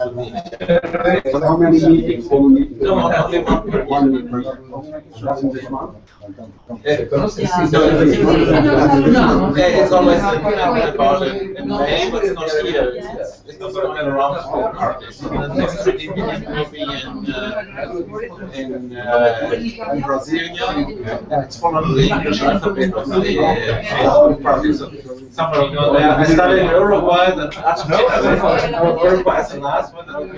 So how many meetings will we need? No, only one. That's in this month? It's always about in May, but it's not here. It's not somewhere around the parties. The next meeting will be in Brasilia, and it's following the English alphabet of the parties. Somewhere there. I studied in Uruguay, then Uruguay is the last one. Then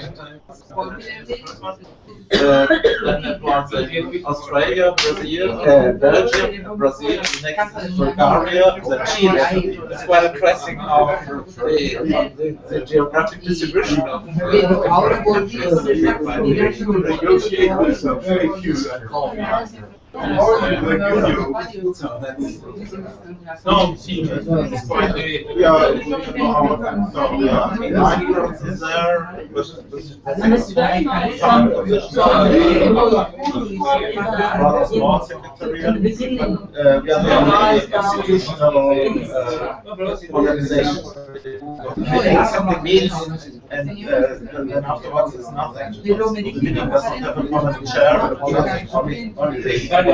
it was Australia, Brazil, Belgium, Brazil, next is Bulgaria, then Chile. It's quite interesting how the geographic distribution of negotiate with some fake news. no, institutional organization. Something means, and then afterwards it's nothing. The meeting doesn't have a permanent chair, only the So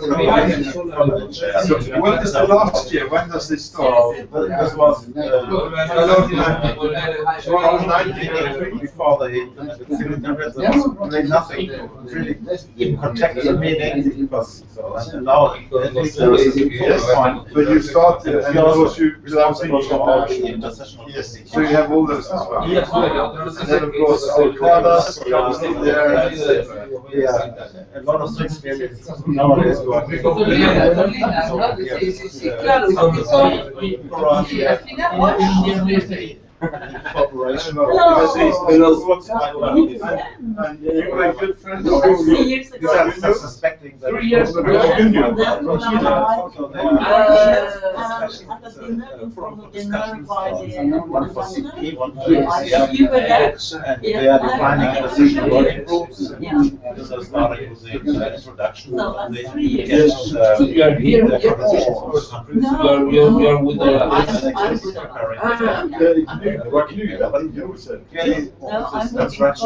when is the last year? When does this start? This was 1983 before the really nothing, really even contact the meeting because and now at least there is this point. But you started and because you Yes. so you have all those as well. And then of course Alcadas still there. Yeah, a lot of experience nowadays. Corporation of and you were good friends of suspecting that 3 years ago. one for CP, one for ACM, and they are defining decision working groups. This is starting with the introduction. You are here. You are with the. What can you do? That's right.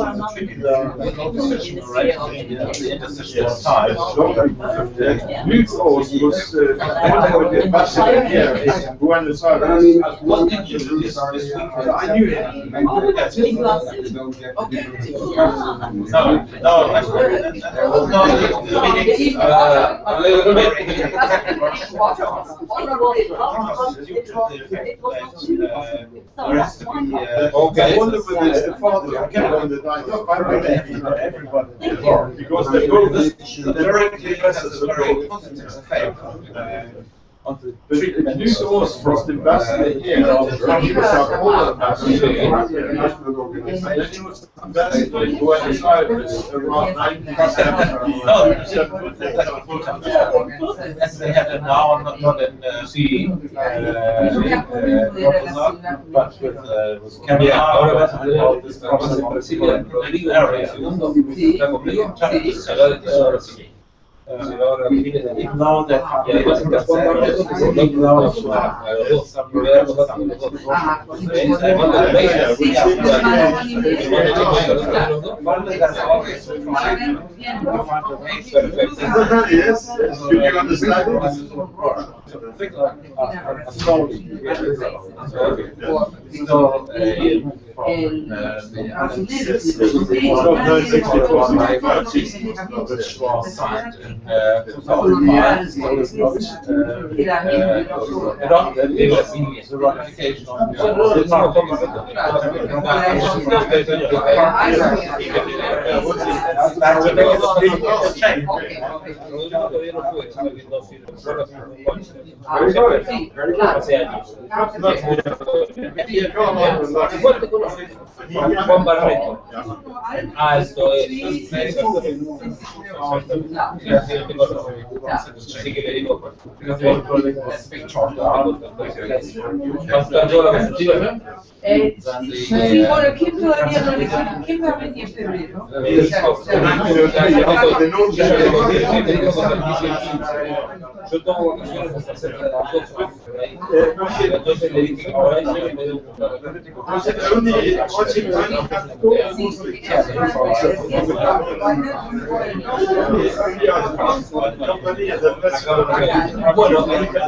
Newcourse was ambassador here in Buenos Aires. What did you do this week? I knew him. Okay. I wonder whether it's the father. I can't remember the everybody. Because they go this directly as a very positive effect. But Newcourse was the ambassador here. He was our whole ambassador. National organization. He was ambassador in Buenos Aires around 1977. As they have it now, not in but with caviar and all this even though that Yes, you understand? which was signed in 2005, so it's not adopted. It was the ratification of Juan Barreto. Esto es. Así que le digo. Sí, bueno, ¿quién todavía no le quién va a venir en febrero? Yo tomo vacaciones hasta cerca de las 12. Entonces le dije, ahora sí me puedo ocupar. Bueno,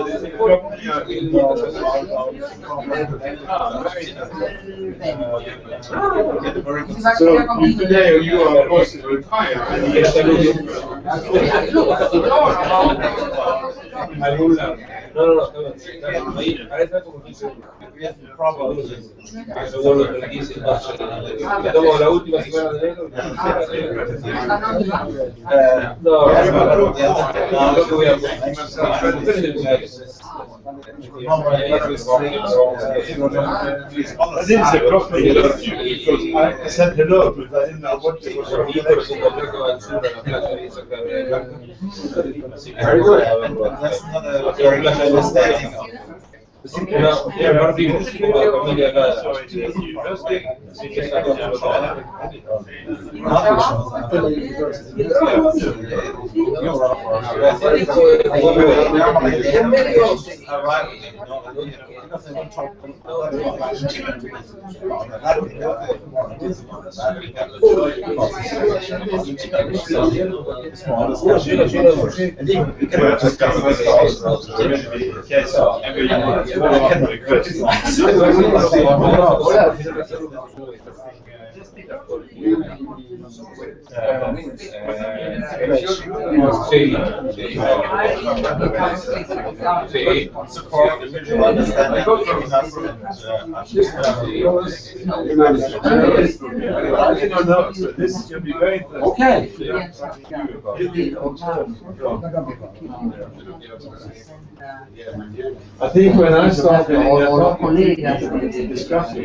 So today you are supposed to retire. No, ahí, ahora está como 15. Eso vuelvo a 15, entonces, me tomo la última semana de enero. No, lo que voy a hacer. I didn't say properly because I said hello, but I didn't know what it was. Very good. That's not a very good understanding of. Partimos con la familia acá. Okay. I think when I started discussing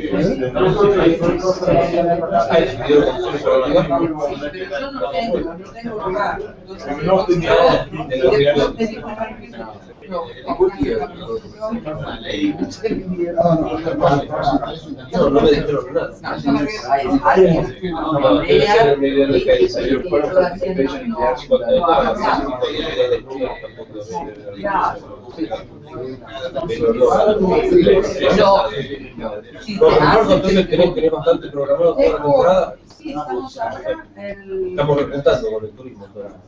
Entonces tenés bastante programado toda la temporada. Sí, estamos ahora Estamos repuntando con el turismo.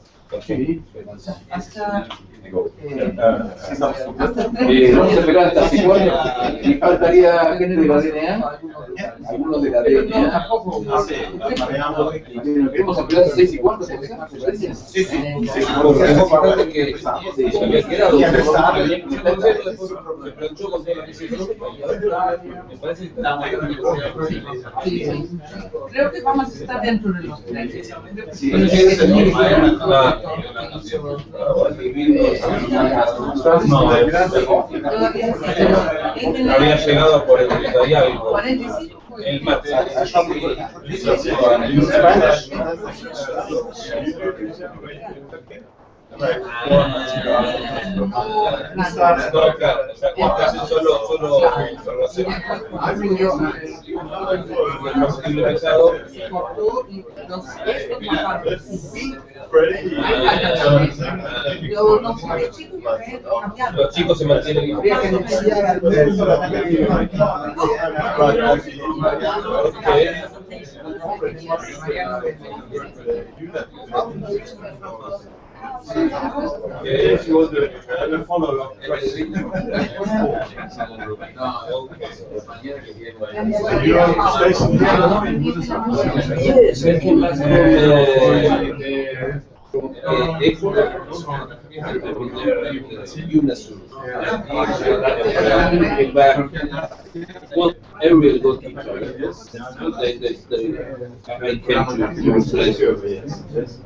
hasta Vamos a esperar hasta hace cuándo. Y faltaría gente de la DNA, algunos de la DNA. Queremos esperar 6 y cuánto. Porque es importante que se había quedado. Se planchó con toda la crisis económica y ahora me parece que está creo que vamos a estar dentro de los 30. Había llegado a 40 y algo. 45. El martes. Los chicos se mantienen. if you want to follow up. What area got I came to replace.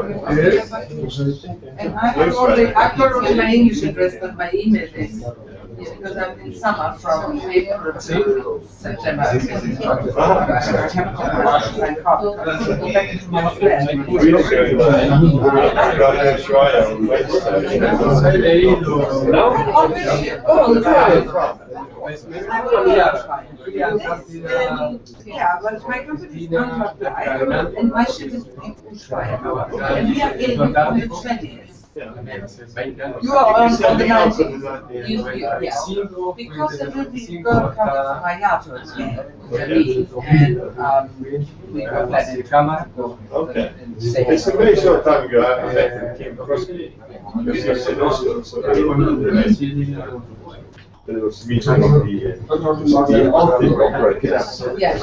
And I forwarded my English address, but my email is. because I'm in summer from April to September. I kept commercials and go back into my flat. Oh, yeah, but my company is not and my ship is in Ushuaia. And we are in on the 20th. You are on the 19th. Yeah. Because there will be World Cup of Hayato again, and we are planning. Okay. It's a very short time ago. I met Kim Crosby. There was a meeting of the Arctic operators. Yeah,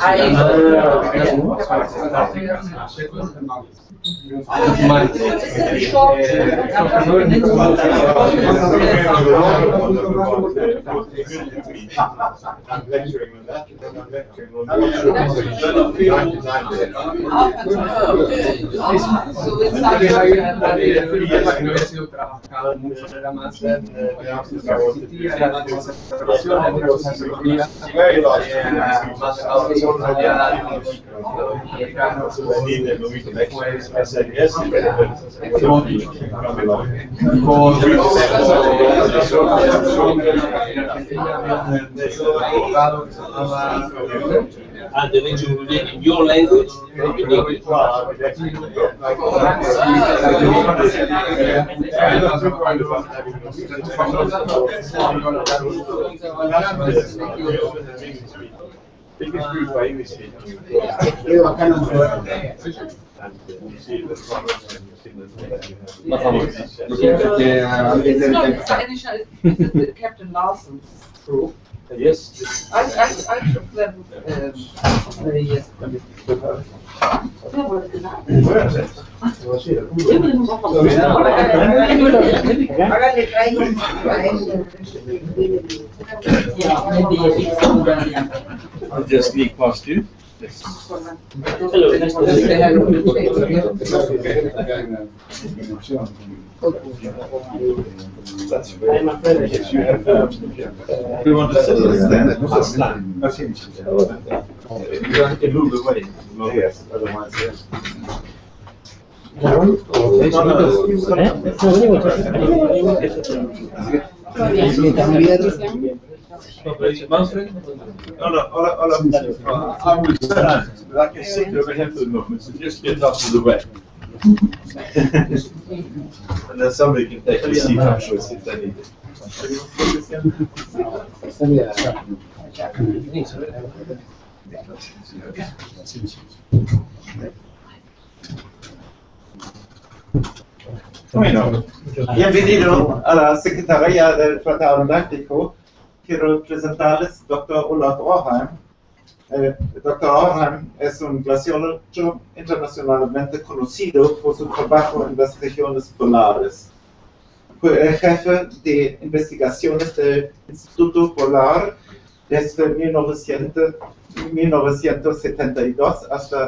I'm lecturing on that. I'm lecturing on very large. I said yes. And they need to read in your language or in English? Biggest group by English speakers. And you see the front and you see it's not the Captain Larson's group. Yes. I took them many years ago. Where is it? I'll just sneak past you. Hello. That's very much. You have, we want to sit and stand. You can move away. Yes, otherwise, yes. Manfred? No, all of them. I will stand. I can sit over here for the moment, so just get up to the way. And then somebody can take the seat afterwards if they need it. Bueno, bienvenido a la Secretaría del Tratado Antártico. Quiero presentarles al Dr. Olaf Årheim. Dr. Årheim es un glaciólogo internacionalmente conocido por su trabajo en las regiones polares. Fue el jefe de investigaciones del Instituto Polar desde 1972 hasta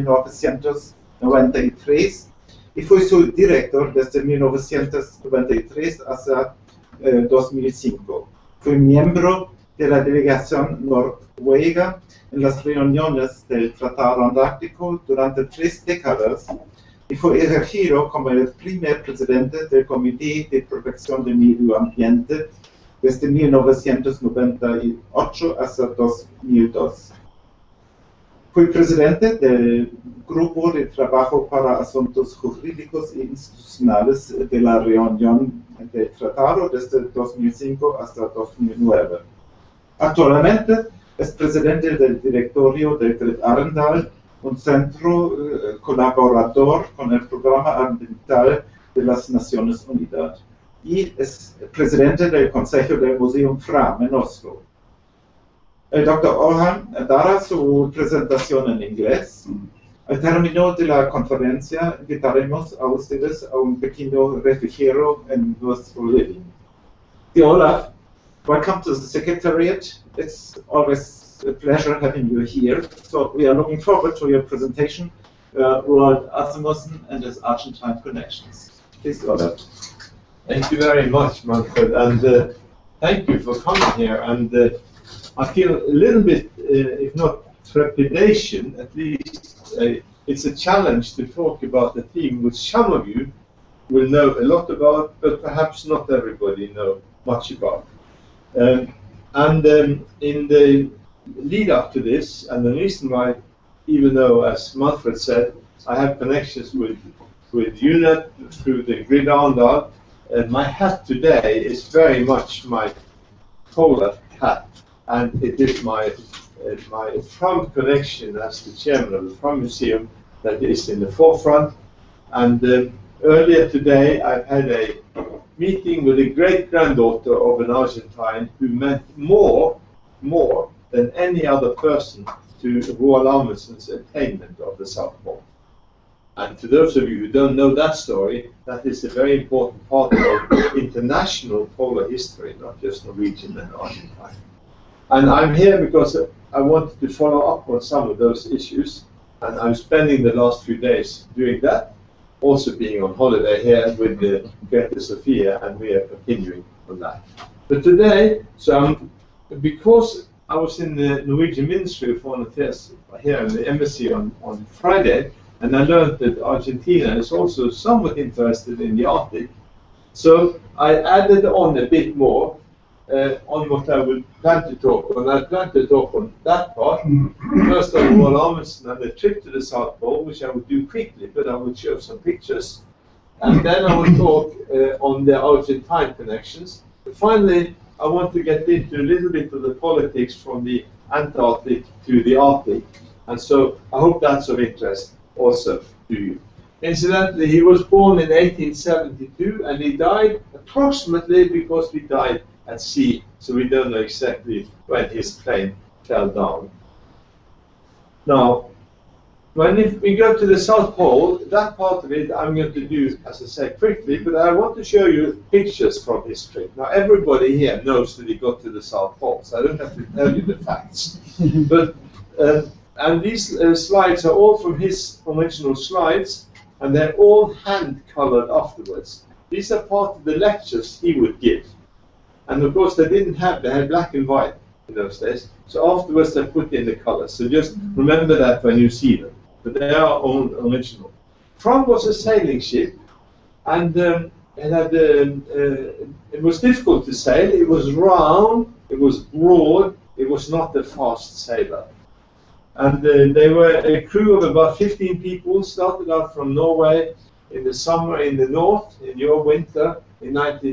1993 y fue su director desde 1993 hasta 2005. Fue miembro de la delegación noruega en las reuniones del Tratado Antártico durante 3 décadas y fue elegido como el primer presidente del Comité de Protección del Medio Ambiente desde 1998 hasta 2002. Fue presidente del Grupo de Trabajo para Asuntos Jurídicos e Institucionales de la reunión del Tratado desde 2005 hasta 2009. Actualmente es presidente del directorio del Great Arendal, un centro colaborador con el Programa Ambiental de las Naciones Unidas, y es presidente del Consejo del Museum Fram en Oslo. El Dr. Årheim dará su presentación en inglés. Al término de la conferencia, invitaremos a ustedes a un pequeño refrigerio en nuestro living. Dear Olaf, welcome to the Secretariat. It's always a pleasure having you here. So we are looking forward to your presentation, Roald Asmussen and his Argentine connections. Please, Olaf. Thank you very much, Manfred. And thank you for coming here. And I feel a little bit, if not trepidation, at least it's a challenge to talk about the theme which some of you will know a lot about, but perhaps not everybody know much about. In the lead up to this, and the reason why, even though, as Manfred said, I have connections with UNEP through the Grid Arendal, my hat today is very much my polar hat, and it is my Fram connection as the chairman of the Fram Museum that is in the forefront. And earlier today, I've had a meeting with a great-granddaughter of an Argentine who meant more than any other person to Roald Amundsen's attainment of the South Pole. And to those of you who don't know that story, that is a very important part of international polar history, not just Norwegian and Argentine. And I'm here because I wanted to follow up on some of those issues, and I'm spending the last few days doing that, also being on holiday here with Grete Sophia, and we are continuing on that. But today, because I was in the Norwegian Ministry of Foreign Affairs here in the embassy on Friday, and I learned that Argentina is also somewhat interested in the Arctic. So I added on a bit more on what I would plan to talk on. I plan to talk on that part. First of all, Amundsen and the trip to the South Pole, which I would do quickly, but I would show some pictures. And then I will talk on the Argentine connections. But finally, I want to get into a little bit of the politics from the Antarctic to the Arctic. And so I hope that's of interest also to you. Incidentally, he was born in 1872 and he died approximately because we died at sea, so we don't know exactly when his plane fell down. Now, when we go to the South Pole, that part of it I'm going to do, as I said, quickly, but I want to show you pictures from his trip. Now, everybody here knows that he got to the South Pole, so I don't have to tell you the facts. But and these slides are all from his original slides, and they're all hand-colored afterwards. These are part of the lectures he would give. And of course, they had black and white in those days. So afterwards, they put in the colors. So just remember that when you see them. But they are all original. Fram was a sailing ship, and it was difficult to sail. It was round, it was broad, it was not a fast sailor. And they were a crew of about 15 people, started out from Norway in the summer in the north, in your winter, in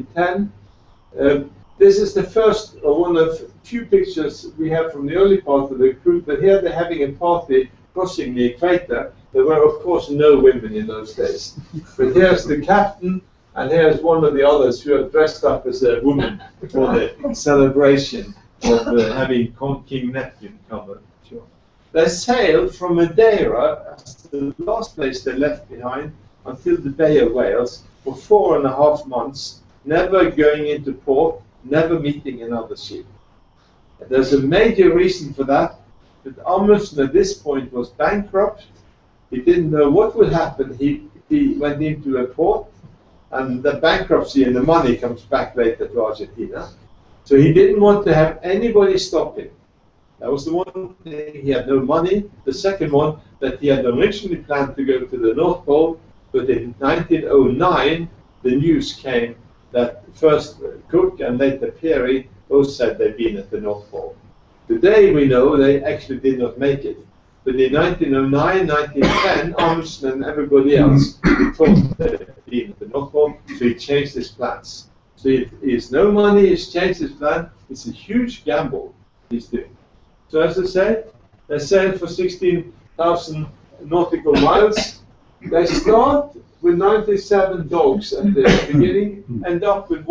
1910. This is the first, or one of few pictures we have from the early part of the crew, but here they're having a party crossing the equator. There were, of course, no women in those days. But here's the captain, and here's one of the others who are dressed up as a woman for the celebration of having King Neptune come. They sailed from Madeira, the last place they left behind, until the Bay of Wales for 4.5 months, never going into port, never meeting another ship. And there's a major reason for that. But Amundsen at this point was bankrupt. He didn't know what would happen. He went into a port, and the bankruptcy and the money comes back later to Argentina. So he didn't want to have anybody stop him. That was the one thing. He had no money. The second one, that he had originally planned to go to the North Pole, but in 1909 the news came that first Cook and later Peary both said they'd been at the North Pole. Today we know they actually did not make it. But in 1909, 1910, Amundsen and everybody else thought they'd been at the North Pole, so he changed his plans. So he has no money, he's changed his plan. It's a huge gamble he's doing. So as I said, they sailed for 16,000 nautical miles. They start with 97 dogs at the beginning, end up with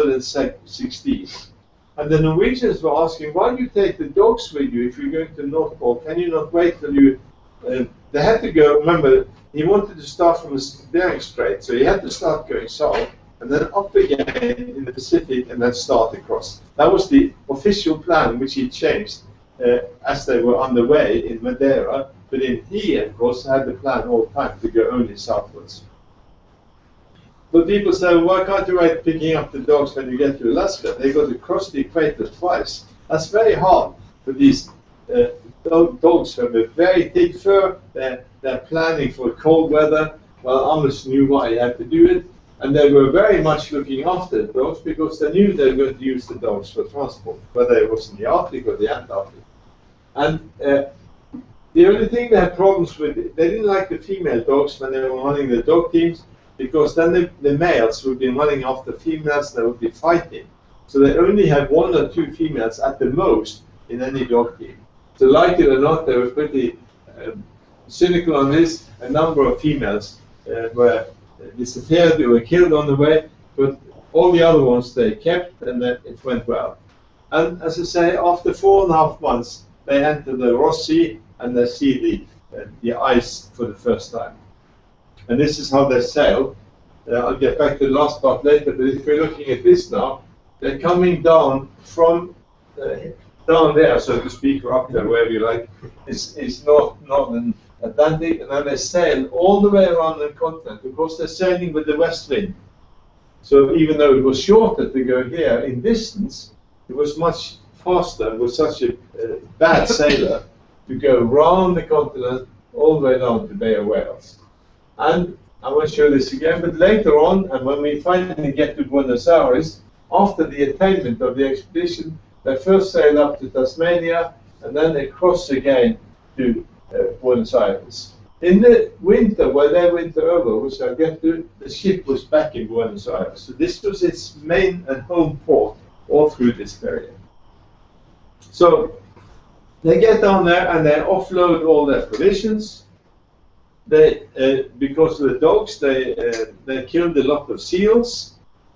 116. And the Norwegians were asking, why do you take the dogs with you if you're going to the North Pole? Can you not wait till you... they had to go, remember, he wanted to start from the Bering Strait, so he had to start going south, and then up again in the Pacific, and then start across. That was the official plan, which he changed as they were on the way in Madeira, but he, of course, had the plan all the time to go only southwards. But people say, why can't you wait picking up the dogs when you get to Alaska? They got to cross the equator twice. That's very hard for these dogs who have a very thick fur. They're planning for cold weather. Well, Anders knew why he had to do it. And they were very much looking after the dogs because they knew they were going to use the dogs for transport, whether it was in the Arctic or the Antarctic. And the only thing they had problems with, they didn't like the female dogs when they were running the dog teams, because then the males would be running after females, they would be fighting. So they only had 1 or 2 females at the most in any dog team. So like it or not, they were pretty cynical on this. A number of females were disappeared, they were killed on the way, but all the other ones they kept, and then it went well. And as I say, after 4.5 months, they enter the Ross Sea and they see the ice for the first time. And this is how they sail. I'll get back to the last part later, but if we're looking at this now, they're coming down from down there, so to speak, or up there, wherever you like, is northern Atlantic, and then they sail all the way around the continent. Of course, they're sailing with the west wind. So even though it was shorter to go here in distance, it was much faster with such a bad sailor to go around the continent all the way down to Bay of Whales. And I won't show this again, but later on, and when we finally get to Buenos Aires, after the attainment of the expedition, they first sail up to Tasmania, and then they cross again to Buenos Aires. In the winter, where they winter over, which I'll get to, the ship was back in Buenos Aires. So this was its main and home port all through this period. So they get down there and they offload all their provisions. They, because of the dogs, they killed a lot of seals.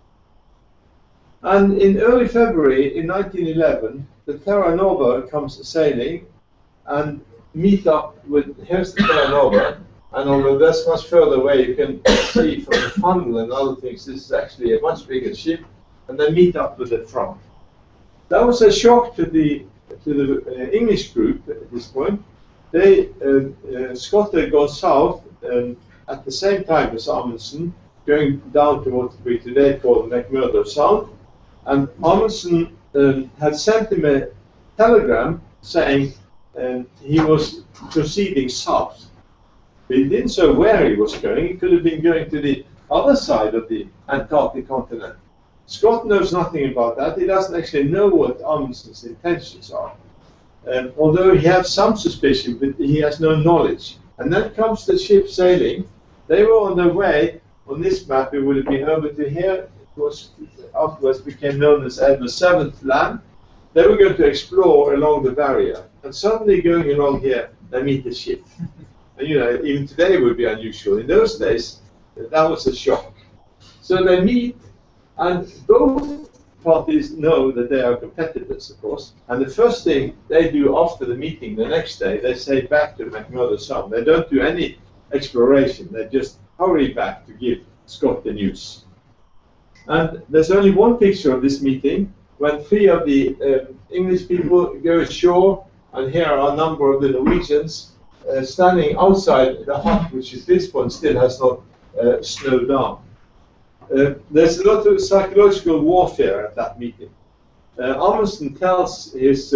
And in early February in 1911, the Terra Nova comes sailing and meet up with, here's the Terra Nova, and although that's much further away, you can see from the funnel and other things, this is actually a much bigger ship, and they meet up with the front. That was a shock to the English group at this point. They, Scott had gone south at the same time as Amundsen, going down to what we today call McMurdo Sound, and Amundsen had sent him a telegram saying he was proceeding south. But he didn't say where he was going. He could have been going to the other side of the Antarctic continent. Scott knows nothing about that. He doesn't actually know what Amundsen's intentions are. Although he has some suspicion, but he has no knowledge. And then comes the ship sailing. They were on their way. On this map, it would have been over to here. It was afterwards became known as Edward VII Land. They were going to explore along the barrier. And suddenly going along here, they meet the ship. And you know, even today it would be unusual. In those days, that was a shock. So they meet, and both parties know that they are competitors, of course. And the first thing they do after the meeting the next day, they say back to McMurdo Sound. They don't do any exploration. They just hurry back to give Scott the news. And there's only one picture of this meeting when 3 of the English people go ashore, and here are a number of the Norwegians standing outside the hut, which at this point still has not slowed down. There's a lot of psychological warfare at that meeting. Amundsen tells his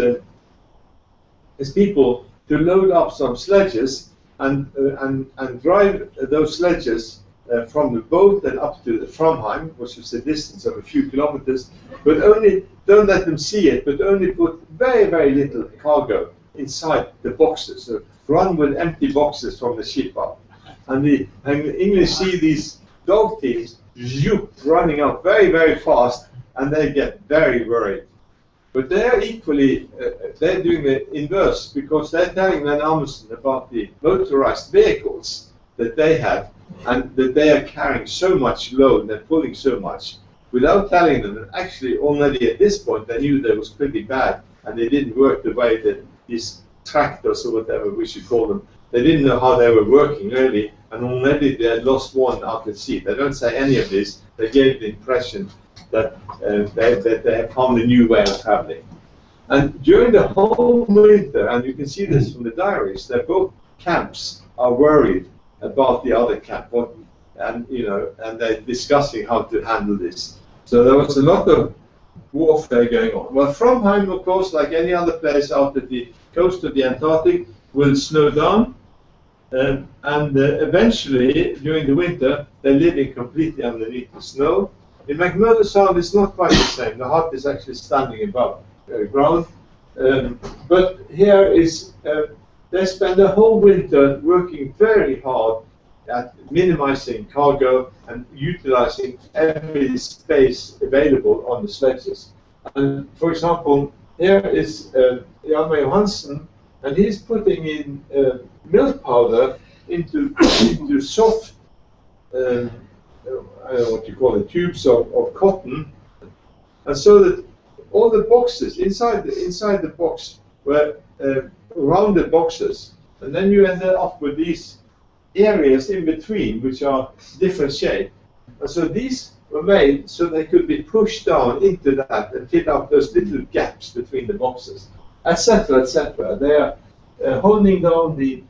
people to load up some sledges and drive those sledges from the boat and up to the Framheim, which is a distance of a few kilometers, but only don't let them see it, but only put very, very little cargo inside the boxes. So run with empty boxes from the ship up. And the English see these dog teams running up very, very fast, and they get very worried. But they're equally, they're doing the inverse, because they're telling Van Amundsen about the motorized vehicles that they have, and that they are carrying so much load, they're pulling so much, without telling them that actually already at this point they knew they was pretty bad, and they didn't work the way that these tractors or whatever we should call them, they didn't know how they were working really, and already they had lost one out at sea. They don't say any of this. They gave the impression that they have found a new way of traveling. And during the whole winter, and you can see this from the diaries, that both camps are worried about the other camp. and and they're discussing how to handle this. So there was a lot of warfare going on. Well, Framheim, of course, like any other place out at the coast of the Antarctic, will slow down, and eventually, during the winter, they're living completely underneath the snow. In McMurdo Sound, it's not quite the same. The hut is actually standing above ground. But here is, they spend the whole winter working very hard at minimizing cargo and utilizing every space available on the sledges. And for example, here is Hjalmar Johansen, and he's putting in milk powder into soft, I don't know what you call it, tubes of cotton, and so that all the boxes inside the box were rounded boxes, and then you ended up with these areas in between which are different shape. And so these were made so they could be pushed down into that and fill up those little gaps between the boxes, etc., etc. They are holding down the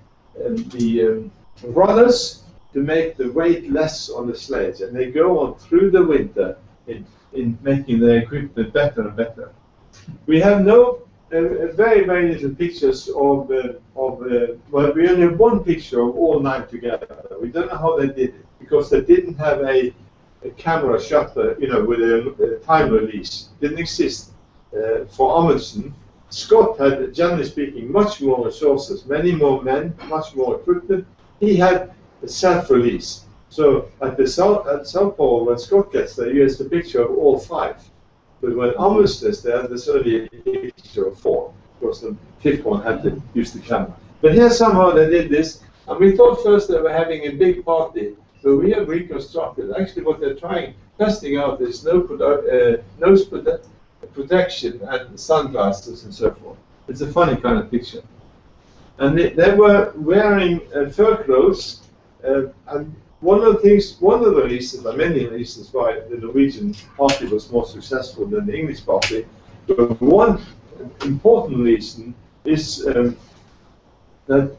rudders to make the weight less on the sledge, and they go on through the winter in making the equipment better and better. We have very, very little pictures of well, we only have one picture of all 9 together. We don't know how they did it, because they didn't have a camera shutter, with a time release. It didn't exist. For Amundsen, Scott had, generally speaking, much more resources, many more men, much more equipment. He had a self-release. So at South Pole, when Scott gets there, he has a picture of all 5. But when Amundsen is there, there's only a picture of 4, because the 5th one had to use the camera. But here somehow they did this, and we thought first they were having a big party, but we have reconstructed. Actually, what they're testing out is nose protection and sunglasses and so forth. It's a funny kind of picture. And they were wearing fur clothes, and one of the reasons, or many reasons, why the Norwegian party was more successful than the English party, but one important reason is that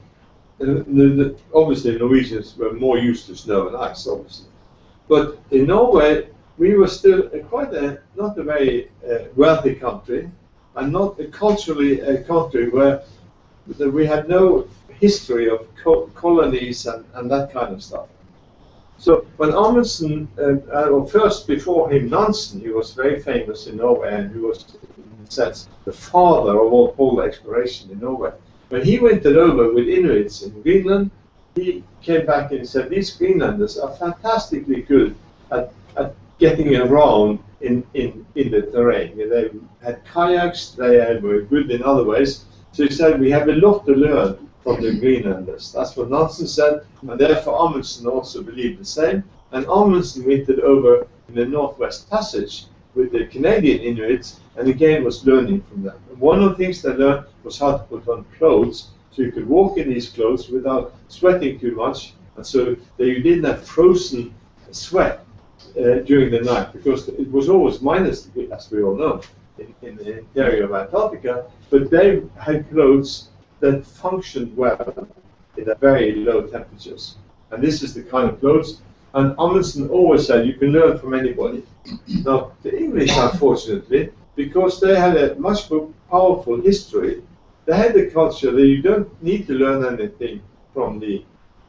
obviously Norwegians were more used to snow and ice, obviously. But in Norway, we were still not a very wealthy country, and not culturally a country where we had no history of colonies and that kind of stuff. So when Amundsen, first before him Nansen, he was very famous in Norway, and he was, in a sense, the father of all polar exploration in Norway. When he went over with Inuits in Greenland, he came back and said, these Greenlanders are fantastically good at getting around in the terrain. They had kayaks, they were good in other ways. So he said, we have a lot to learn from the Greenlanders. That's what Nansen said, and therefore Amundsen also believed the same. And Amundsen went over in the Northwest Passage with the Canadian Inuits, and again was learning from them. And one of the things they learned was how to put on clothes, so you could walk in these clothes without sweating too much, and so that you didn't have frozen sweat during the night, because it was always minus degree, as we all know, in the interior of Antarctica, but they had clothes that functioned well in very low temperatures. And this is the kind of clothes. And Amundsen always said, you can learn from anybody. Now, the English, unfortunately, because they had a much more powerful history, they had a culture that you don't need to learn anything from the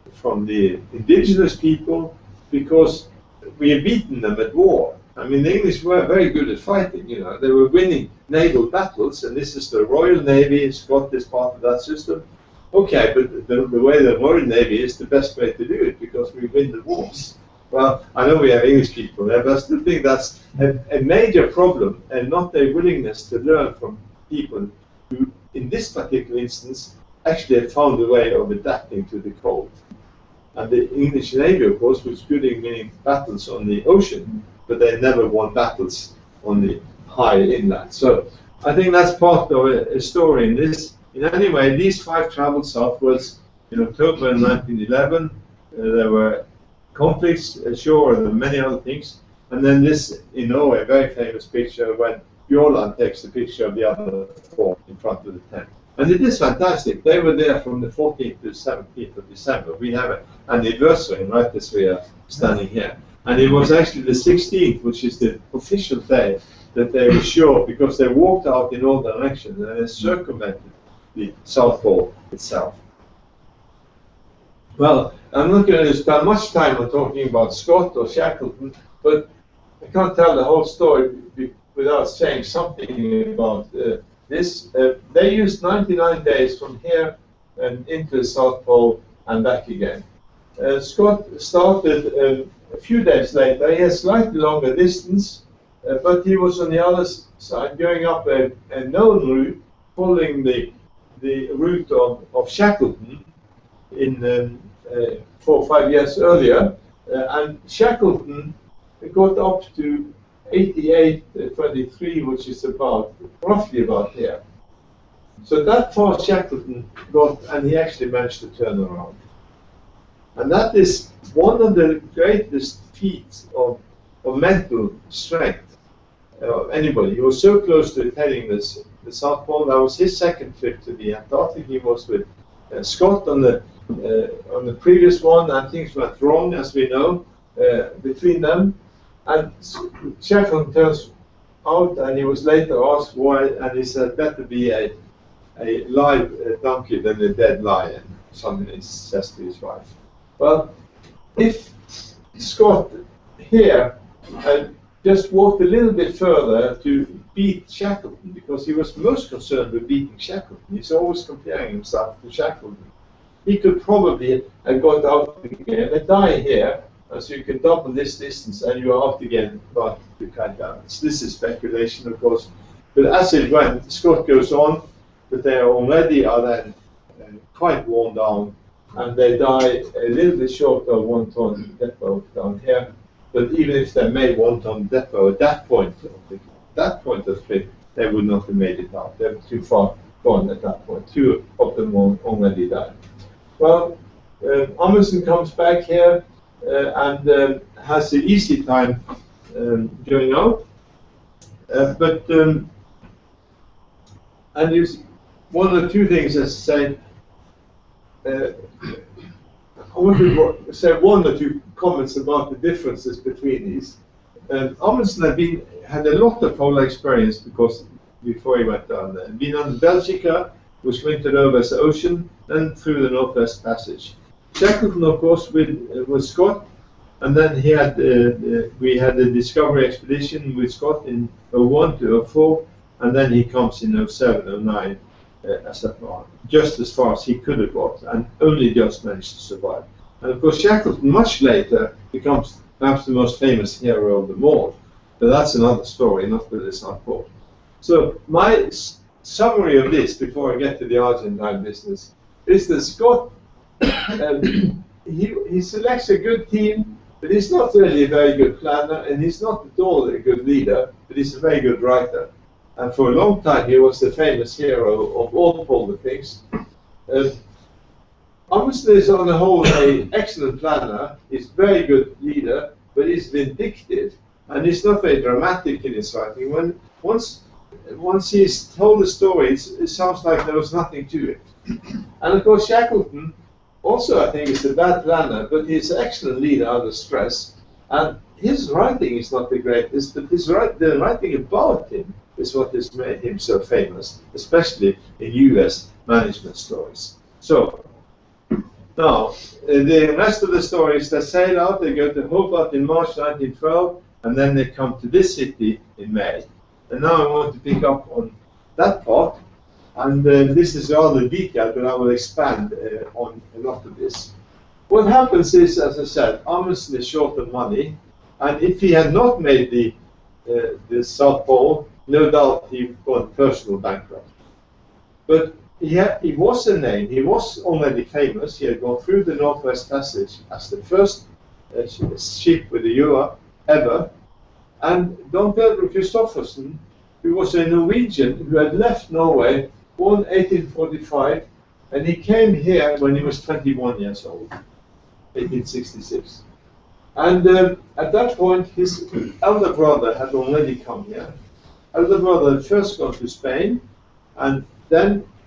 indigenous people, because we have beaten them at war. I mean, the English were very good at fighting, They were winning naval battles, and this is the Royal Navy. Scott is part of that system. Okay, but the way the Royal Navy is the best way to do it, because we win the wars. Well, I know we have English people there, but I still think that's a major problem, and not a willingness to learn from people who, in this particular instance, actually have found a way of adapting to the cold. And the English Navy, of course, was good in winning battles on the ocean, but they never won battles on the high inland. So I think that's part of a story in this. In any way, these 5 traveled southwards in October 1911. There were conflicts ashore and many other things. And then this, in Norway, a very famous picture when Bjaaland takes a picture of the other 4 in front of the tent. And it is fantastic. They were there from the 14th to 17th of December. We have an anniversary right as we are standing here. And it was actually the 16th, which is the official day, that they were sure, because they walked out in all directions and they circumvented the South Pole itself. Well, I'm not going to spend much time on talking about Scott or Shackleton, but I can't tell the whole story without saying something about this. They used 99 days from here and into the South Pole and back again. Scott started a few days later. He had slightly longer distance, but he was on the other side, going up a known route, following the route of Shackleton in 4 or 5 years earlier, and Shackleton got up to 88.23, which is roughly about here. So that far Shackleton got, and he actually managed to turn around. And that is one of the greatest feats of mental strength of anybody. He was so close to attaining the South Pole. That was his second trip to the Antarctic. He was with Scott on the previous one, and things went wrong, as we know, between them. And Shackleton turns out, and he was later asked why, and he said, better be a live donkey than a dead lion, something he says to his wife. Well, if Scott here had just walked a little bit further to beat Shackleton, because he was most concerned with beating Shackleton. He's always comparing himself to Shackleton. He could probably have got out again and die here, and so you can double this distance and you're out again about the Kite Balance. This is speculation, of course, but as it went, Scott goes on, but they already are then quite worn down, and they die a little bit short of 1 ton depot down here. But even if they made 1 ton depot at that point of the trip, they would not have made it out. They were too far gone at that point. 2 of them already died. Well, Amundsen comes back here and has an easy time going out. And there's 1 or 2 things, as I say. I want to say 1 or 2 comments about the differences between these. Amundsen had a lot of polar experience before he went down there. He'd been on Belgica, which wintered over as the ocean, then through the Northwest Passage. Shackleton, of course, with Scott, and then we had the Discovery expedition with Scott in 01 to 04, and then he comes in 07, 09 just as far as he could have got, and only just managed to survive. And of course, Shackleton much later becomes perhaps the most famous hero of them all, but that's another story, not with the South Pole. So my summary of this, before I get to the Argentine business, is that Scott he selects a good team, but he's not really a very good planner, and he's not at all a good leader, but he's a very good writer. And for a long time, he was the famous hero of all polar things. Amundsen is on the whole an excellent planner. He's a very good leader, but he's vindictive, and he's not very dramatic in his writing. Once he's told the story, it sounds like there was nothing to it. And of course, Shackleton also, I think, is a bad planner, but he's an excellent leader under stress. And his writing is not the greatest, but the writing about him is what has made him so famous, especially in US management stories. So, now, the rest of the stories, they sail out, they go to Hobart in March 1912, and then they come to this city in May. And now I want to pick up on that part, and this is rather detailed, but I will expand on a lot of this. What happens is, as I said, Amundsen is short of money, and if he had not made the South Pole, no doubt he'd gone personal bankrupt. But he was a name, he was already famous. He had gone through the Northwest Passage as the first ship with a Europe ever. And Don Pedro Christoffersen, who was a Norwegian who had left Norway, born 1845, and he came here when he was 21 years old, 1866. And at that point, his elder brother had already come here. Elder brother had first gone to Spain, and then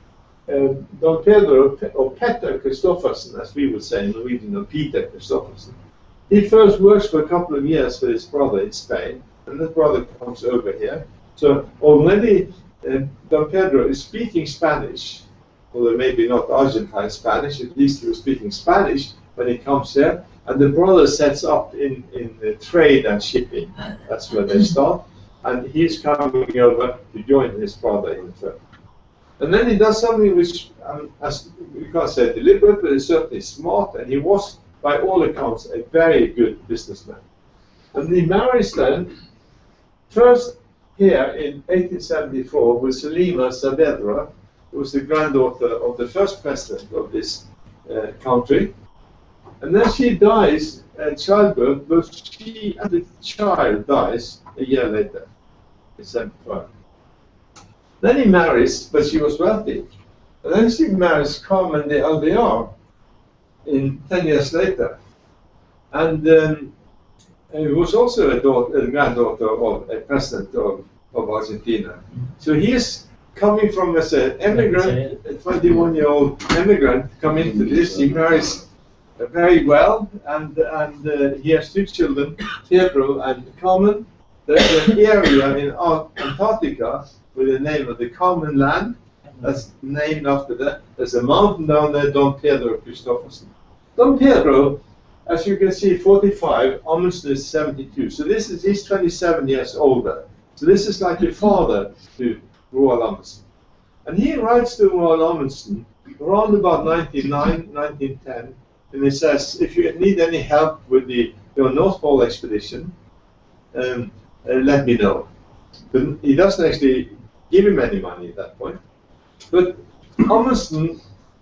Don Pedro, or Petter Christoffersen, as we would say in Norwegian, or Peter Christoffersen, he first works for a couple of years with his brother in Spain, and his brother comes over here. So already Don Pedro is speaking Spanish, although maybe not Argentine Spanish, at least he was speaking Spanish when he comes here. And the brother sets up in trade and shipping. That's where they start. And he's coming over to join his brother in the firm. And then he does something which, as we can't say deliberate, but is certainly smart, and he was, by all accounts, a very good businessman. And he marries then, first here in 1874 with Selima Saavedra, who was the granddaughter of the first president of this country. And then she dies at childbirth, but she and the child dies a year later, in 75. Then he marries, but she was wealthy. And then she marries Carmen de Alvear in 10 years later. And who was also a granddaughter of a president of Argentina. So he is coming from as an immigrant, a 21-year-old immigrant, coming into this. He marries very well, and he has 2 children, Pedro and Carmen. There's an area in Antarctica with the name of the Carmen Land. That's named after that. There's a mountain down there, Don Pedro Christoffersen. Don Pedro, as you can see, 45, Amundsen is 72. So he's 27 years older. So this is like a father to Roald Amundsen. And he writes to Roald Amundsen around about 1909, 1910, and he says, if you need any help with your North Pole expedition, let me know. But he doesn't actually give him any money at that point. But Amundsen,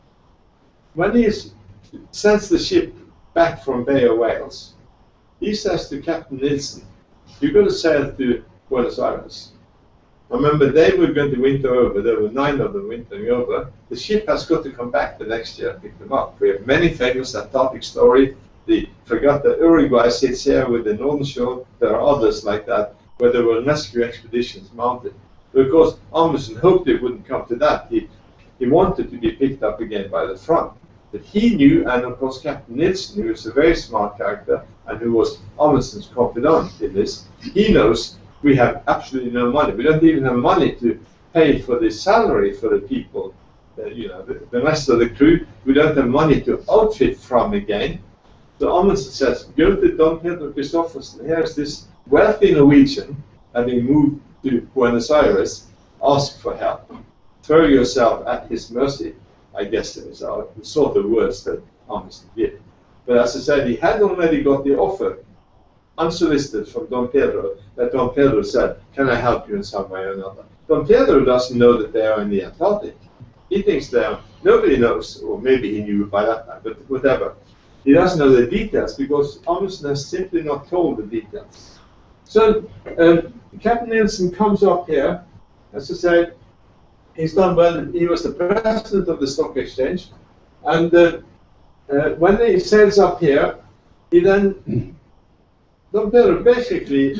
when he sends the ship back from Bay of Whales, he says to Captain Nilsen, you're going to sail to Buenos Aires. Remember, they were going to winter over. There were 9 of them wintering over. The ship has got to come back the next year and pick them up. We have many famous Antarctic stories. The Fragata Uruguay sits here with the Northern Shore. There are others like that, where there were rescue expeditions mounted. But of course, Amundsen hoped it wouldn't come to that. He wanted to be picked up again by the front. But he knew, and of course Captain Nilsen, who is a very smart character, and who was Amundsen's confidant in this, he knows we have absolutely no money. We don't even have money to pay for the salary for the people, the rest of the crew. We don't have money to outfit from again. So Amundsen says, go to Don Pedro Christoffersen. Here's this wealthy Norwegian, having moved to Buenos Aires, ask for help. Throw yourself at his mercy, I guess it is the sort of words that Amundsen did. But as I said, he had already got the offer, unsolicited, from Don Pedro, that Don Pedro said, can I help you in some way or another? Don Pedro doesn't know that they are in the Antarctic. He thinks they are, nobody knows, or maybe he knew by that time, but whatever. He doesn't know the details because Amundsen has simply not told the details. So Captain Nilsen comes up here, as I said, he's done well. He was the president of the stock exchange, and when he sails up here, he then Don Pedro basically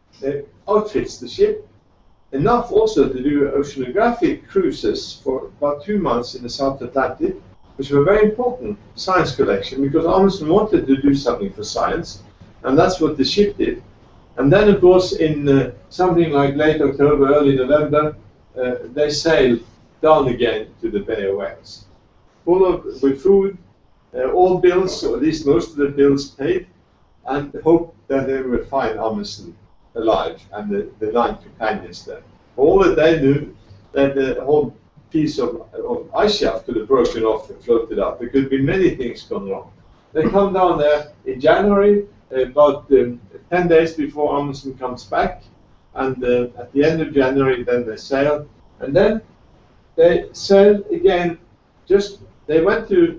outfits the ship enough also to do oceanographic cruises for about 2 months in the South Atlantic, which were very important science collection because Amundsen wanted to do something for science, and that's what the ship did. And then, of course, in something like late October, early November, they sailed down again to the Bay of Whales, with food, all bills, or at least most of the bills paid, and hoped that they would find Amundsen alive and the 9 companions there. All that they knew, that the whole piece of ice shelf could have broken off and floated out. There could be many things gone wrong. They come down there in January, about 10 days before Amundsen comes back, and at the end of January, then they sail, and then they sail again. They went to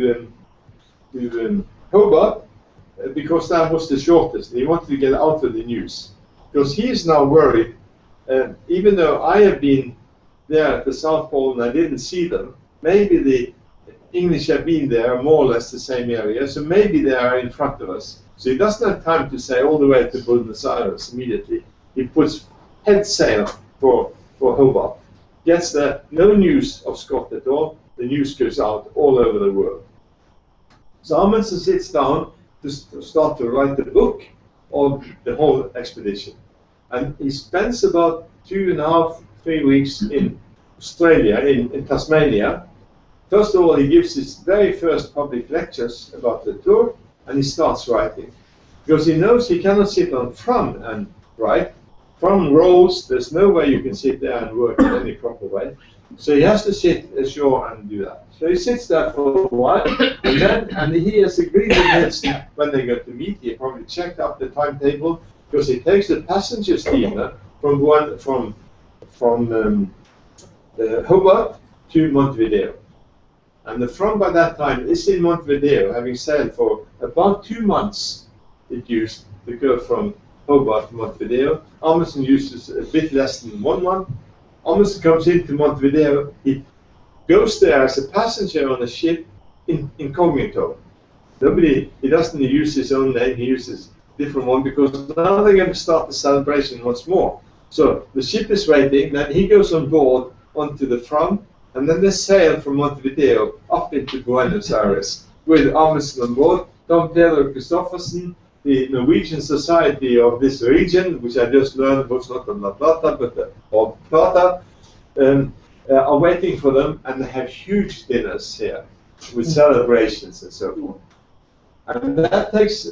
Hobart because that was the shortest. He wanted to get out of the news because he is now worried. Even though I have been there at the South Pole and I didn't see them, maybe the English have been there, more or less the same area, so maybe they are in front of us. So he doesn't have time to sail all the way to Buenos Aires immediately. He puts head sail for Hobart. gets no news of Scott at all. The news goes out all over the world. So Amundsen sits down to start to write the book of the whole expedition. And he spends about 2.5, 3 weeks in Australia, in Tasmania. First of all, he gives his very first public lectures about the tour, and he starts writing. Because he knows he cannot sit on Fram and write. Fram rolls, there's no way you can sit there and work in any proper way. So he has to sit ashore and do that. So he sits there for a while, and he has agreed with Nilsen when they go to meet. He probably checked up the timetable, because he takes the passenger steamer from Hobart to Montevideo. And the Fram by that time is in Montevideo, having sailed for about 2 months. It used to go from Hobart to Montevideo. Amundsen uses a bit less than 1 month. Amundsen comes into Montevideo. He goes there as a passenger on a ship incognito. He doesn't use his own name, he uses a different one, because now they're going to start the celebration once more. So the ship is waiting, then he goes on board onto the Fram, and then they sail from Montevideo up into Buenos Aires with Amundsen on board, Dom Pedro Christoffersen, the Norwegian Society of this region, which I just learned was not of La Plata, but of Plata, are waiting for them, and they have huge dinners here with celebrations and so forth. And that takes,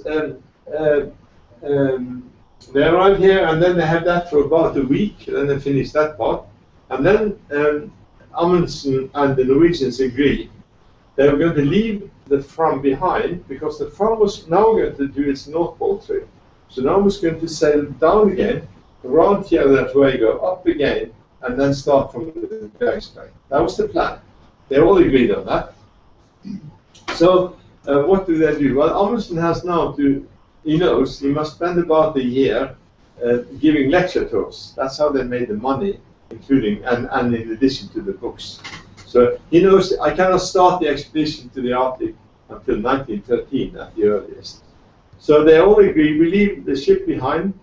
they arrive here, and then they have that for about a week, and then they finish that part. And then Amundsen and the Norwegians agree they were going to leave the Fram behind, because the Fram was now going to do its North Pole trip. So now it was going to sail down again, around Tierra del Fuego, up again, and then start from the Bering Strait. That was the plan. They all agreed on that. So what do they do? Well, Amundsen has now he knows he must spend about a year giving lecture tours. That's how they made the money, including and in addition to the books. So he knows I cannot start the expedition to the Arctic until 1913 at the earliest. So they all agree, we leave the ship behind.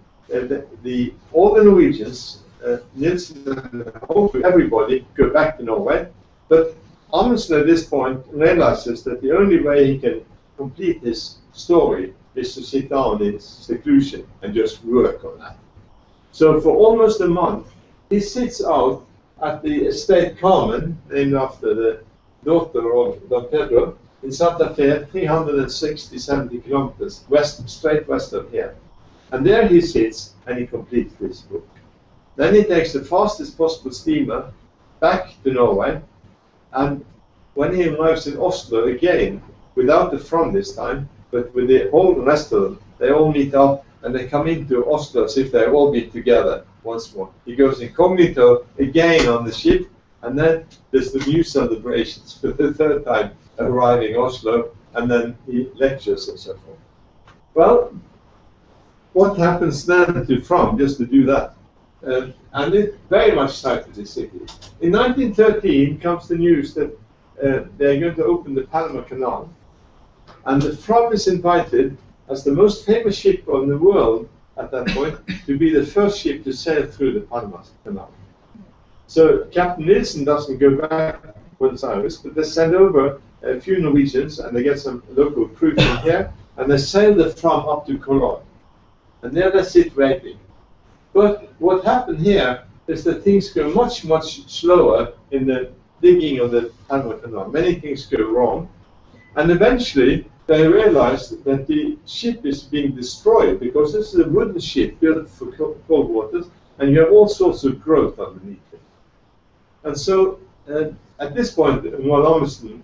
All the Norwegians, Nilsen and everybody go back to Norway. But Amundsen at this point realizes that the only way he can complete his story is to sit down in seclusion and just work on that. So for almost a month, he sits out at the estate Carmen, named after the daughter of Don Pedro, in Santa Fe, 360-70 kilometers straight west of here. And there he sits and he completes this book. Then he takes the fastest possible steamer back to Norway, and when he arrives in Oslo again, without the Fram this time, but with the whole rest of them, they all meet up and they come into Oslo as if they all be together once more. He goes incognito again on the ship, and then there's the new celebrations for the third time arriving Oslo, and then he lectures and so forth. Well, what happens then to Fram just to do that? And it very much tied to the city. In 1913 comes the news that they're going to open the Panama Canal, and the Fram is invited as the most famous ship in the world at that point to be the first ship to sail through the Panama Canal. So Captain Nilsen doesn't go back to Buenos Aires, but they send over a few Norwegians, and they get some local crew from here, and they sail the Fram up to Cologne. And there they sit waiting. But what happened here is that things go much, much slower in the digging of the Panama Canal. Many things go wrong. And eventually, they realized that the ship is being destroyed, because this is a wooden ship built for cold waters, and you have all sorts of growth underneath it. And so, at this point, Amundsen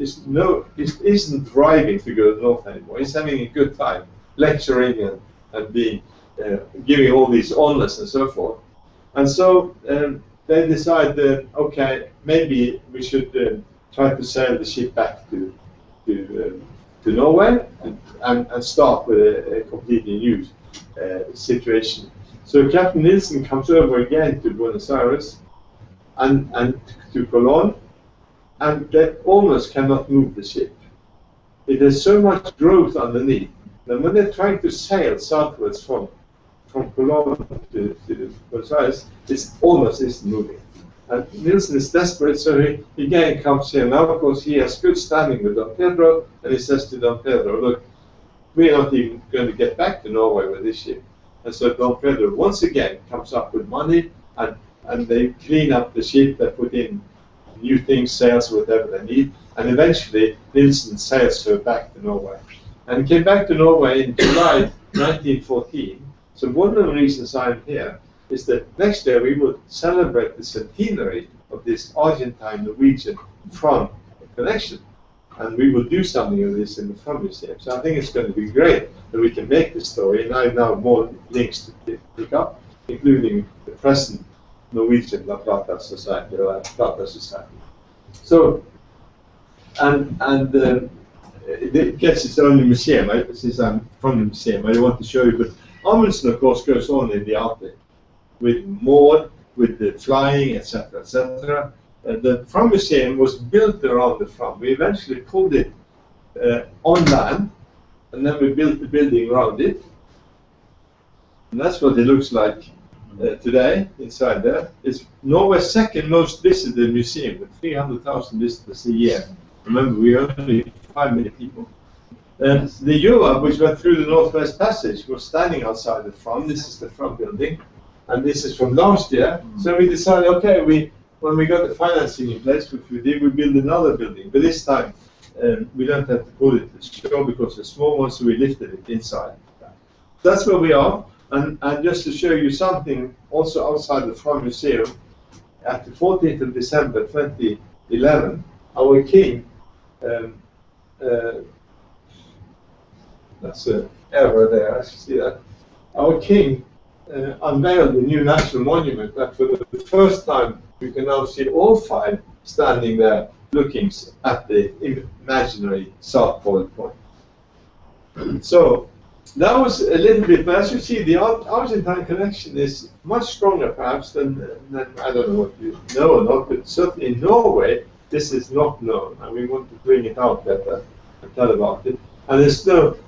isn't driving to go north anymore. He's having a good time, lecturing and being giving all these honors and so forth. And so they decide that, okay, maybe we should try to sail the ship back to Norway and start with a completely new situation. So Captain Nilsen comes over again to Buenos Aires and to Cologne, and they almost cannot move the ship. It has so much growth underneath that when they're trying to sail southwards from Cologne to Buenos Aires, it almost isn't moving. And Nielsen is desperate, so he again comes here. Now, of course, he has good standing with Don Pedro, and he says to Don Pedro, look, we're not even going to get back to Norway with this ship. And so Don Pedro once again comes up with money, and they clean up the ship, they put in new things, sails, whatever they need, and eventually Nielsen sails her back to Norway. And came back to Norway in July 1914. So one of the reasons I'm here is that next year we will celebrate the centenary of this Argentine-Norwegian Fram connection. And we will do something of this in the Fram Museum. So I think it's going to be great that we can make this story. And I have now more links to pick up, including the present Norwegian La Plata Society, or La Plata Society. So, it gets its own museum. Since I'm from the museum, I don't want to show you, but Amundsen, of course, goes on in the Arctic with Maud, with the flying, etc., etc. The Fram Museum was built around the Fram. We eventually pulled it on land, and then we built the building around it. And that's what it looks like today, inside there. It's Norway's second most visited museum, with 300,000 visitors a year. Remember, we only 5 million people. The Joab, which went through the Northwest Passage, was standing outside the Fram. This is the Fram building, and this is from last year. So we decided, okay, when we got the financing in place, which we did, we built another building. But this time, we don't have to pull it to show because it's a small one, so we lifted it inside. That's where we are. And just to show you something also outside the Fram Museum, at the 14th of December 2011, our king, that's an error there, I see that. Our king unveiled the new national monument, that for the first time we can now see all 5 standing there looking at the imaginary South Pole point. So that was a little bit, but as you see, the Argentine connection is much stronger perhaps than I don't know what you know or not, but certainly in Norway this is not known, and we want to bring it out better and tell about it. And there's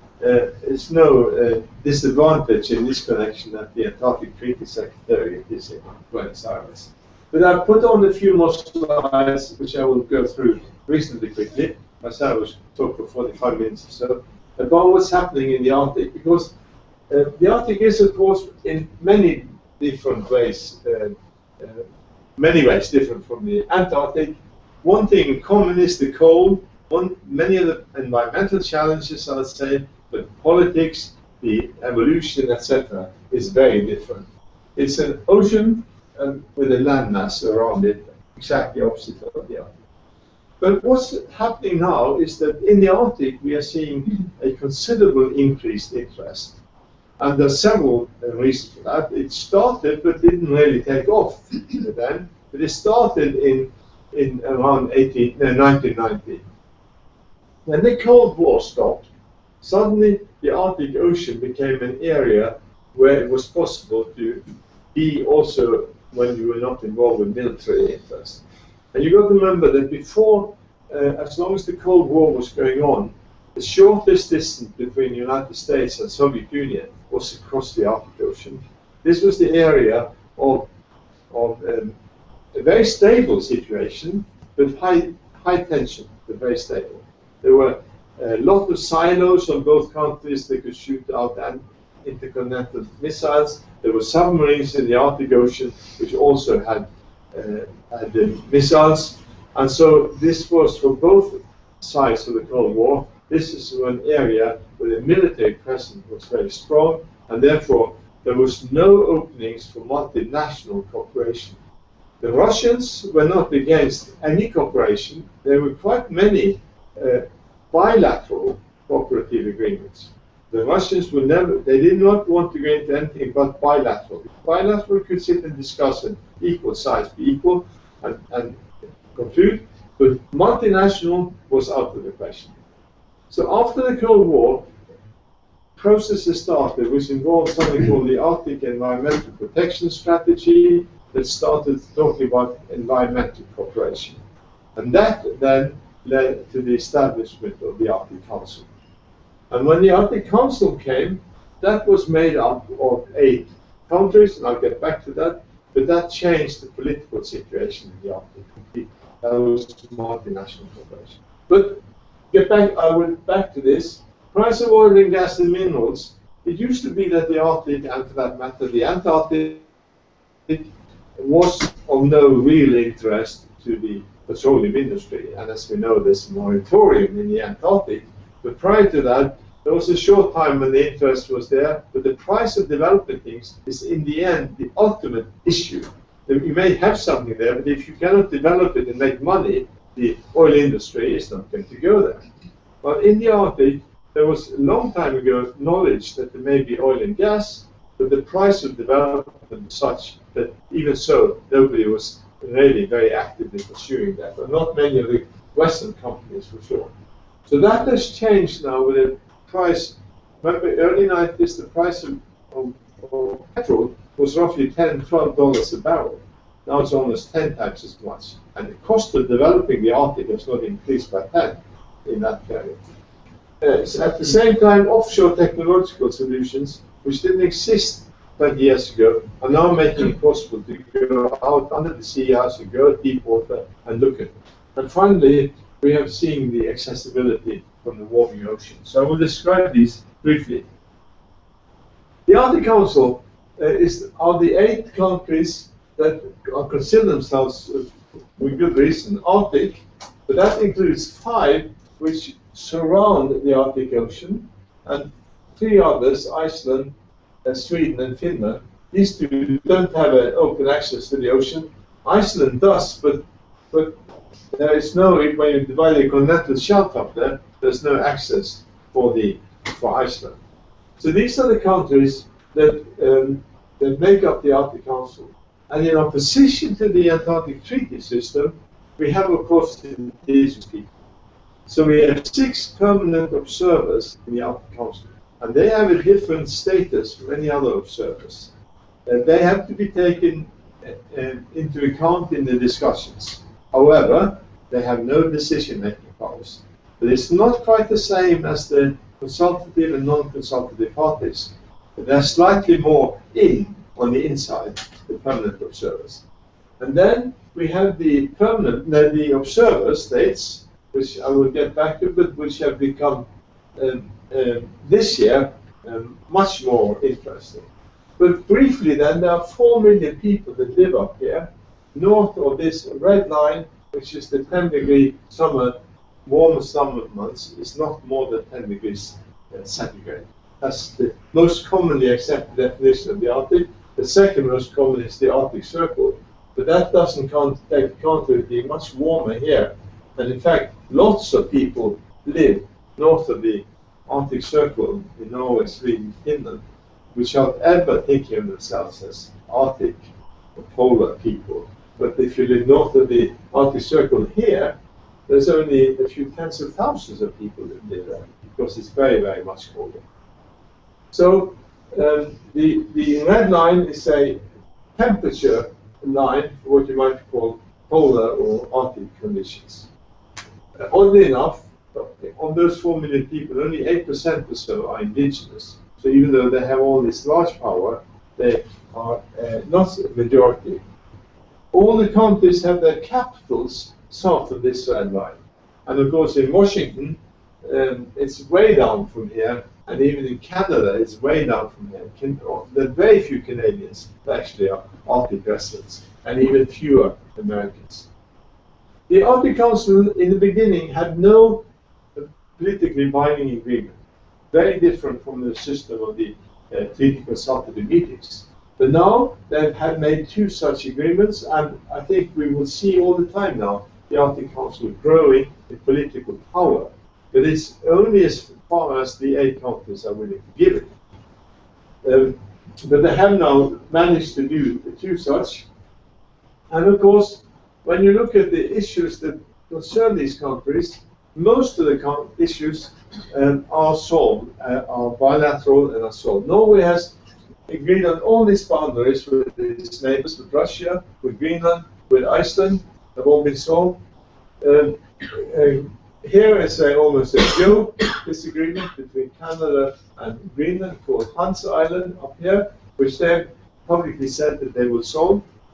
no disadvantage in this connection that the Antarctic Treaty Secretariat is in Buenos Aires. But I've put on a few more slides, which I will go through reasonably quickly. I said I was talk for 45 minutes or so, about what's happening in the Arctic, because the Arctic is, of course, in many different ways, different from the Antarctic. One thing in common is the cold. Many of the environmental challenges, I would say, but politics, the evolution, etc., is very different. It's an ocean with a landmass around it, exactly opposite of the Arctic. But what's happening now is that in the Arctic we are seeing a considerable increased interest. And there are several reasons for that. It started but didn't really take off then. But it started in around 1990. When the Cold War stopped, suddenly the Arctic Ocean became an area where it was possible to be also when you were not involved with military interest. And you've got to remember that before, as long as the Cold War was going on, the shortest distance between the United States and Soviet Union was across the Arctic Ocean. This was the area of a very stable situation, but high tension, but very stable. There were a lot of silos on both countries. They could shoot out intercontinental missiles. There were submarines in the Arctic Ocean, which also had missiles. And so this was for both sides of the Cold War. This is an area where the military presence was very strong, and therefore there was no openings for multinational cooperation. The Russians were not against any cooperation. There were quite many bilateral cooperative agreements. The Russians would they did not want to go into anything but bilateral. Bilateral could sit and discuss and equal sides be equal and conclude, but multinational was out of the question. So after the Cold War, processes started which involved something called the Arctic Environmental Protection Strategy that started talking about environmental cooperation. And that then led to the establishment of the Arctic Council. And when the Arctic Council came, that was made up of 8 countries, and I'll get back to that, But that changed the political situation in the Arctic completely. That was multinational corporation. But I went back to this. Price of oil and gas and minerals. It used to be that the Arctic, and for that matter, the Antarctic, was of no real interest to the petroleum industry. And as we know, there's a moratorium in the Antarctic. But prior to that, there was a short time when the interest was there, but the price of developing things is in the end the ultimate issue. You may have something there, but if you cannot develop it and make money, the oil industry is not going to go there. But in the Arctic, there was a long time ago knowledge that there may be oil and gas, but the price of development was such that even so, nobody was really very actively pursuing that, but not many of the Western companies for sure. So that has changed now with the price. Remember, early 90s, the price of petrol was roughly $10, $12 a barrel. Now it's almost 10 times as much. And the cost of developing the Arctic has not increased by 10 in that period. So at the same time, offshore technological solutions, which didn't exist 20 years ago, are now making it possible to go out under the sea ice, to go at deep water and look at it. And finally, we have seen the accessibility from the warming ocean. So I will describe these briefly. The Arctic Council are the 8 countries that consider themselves, with good reason, Arctic, but that includes 5 which surround the Arctic Ocean, and 3 others, Iceland, Sweden and Finland. These 2 don't have an open access to the ocean. Iceland does, but there is no, when you divide the continental shelf up there, there's no access for Iceland. So these are the countries that make up the Arctic Council. And in opposition to the Antarctic Treaty System, we have, of course, these people. So we have 6 permanent observers in the Arctic Council, and they have a different status from any other observers. They have to be taken into account in the discussions. However, they have no decision-making powers. But it's not quite the same as the consultative and non-consultative parties. They're slightly more on the inside, the permanent observers. And then we have the observer states, which I will get back to, but which have become this year much more interesting. But briefly then, there are 4 million people that live up here, north of this red line, which is the 10-degree summer, warmer summer months, is not more than 10 degrees centigrade. That's the most commonly accepted definition of the Arctic. The second most common is the Arctic Circle, but that doesn't take account of it being much warmer here. And in fact, lots of people live north of the Arctic Circle in Norway, Sweden, Finland, which aren't ever thinking of themselves as Arctic or polar people. But if you live north of the Arctic Circle here, there's only a few tens of thousands of people that live there, because it's very, very much colder. So the red line is a temperature line for what you might call polar or Arctic conditions. Oddly enough, on those 4 million people, only 8% or so are indigenous. So even though they have all this large power, they are not a majority. All the countries have their capitals south of this red line. And of course in Washington, it's way down from here, and even in Canada, it's way down from here. There are very few Canadians that actually are Arctic residents, and even fewer Americans. The Arctic Council in the beginning had no politically binding agreement, very different from the system of the treaty consultative meetings. But now they have made 2 such agreements, and I think we will see all the time now the Arctic Council growing in political power. But it's only as far as the 8 countries are willing to give it. But they have now managed to do 2 such. And of course, when you look at the issues that concern these countries, most of the issues are solved, are bilateral and are solved. Norway has agreed on all these boundaries with its neighbors, with Russia, with Greenland, with Iceland, have all been solved. Here is almost a joke disagreement between Canada and Greenland called Hans Island up here, which they have publicly said that they will solve.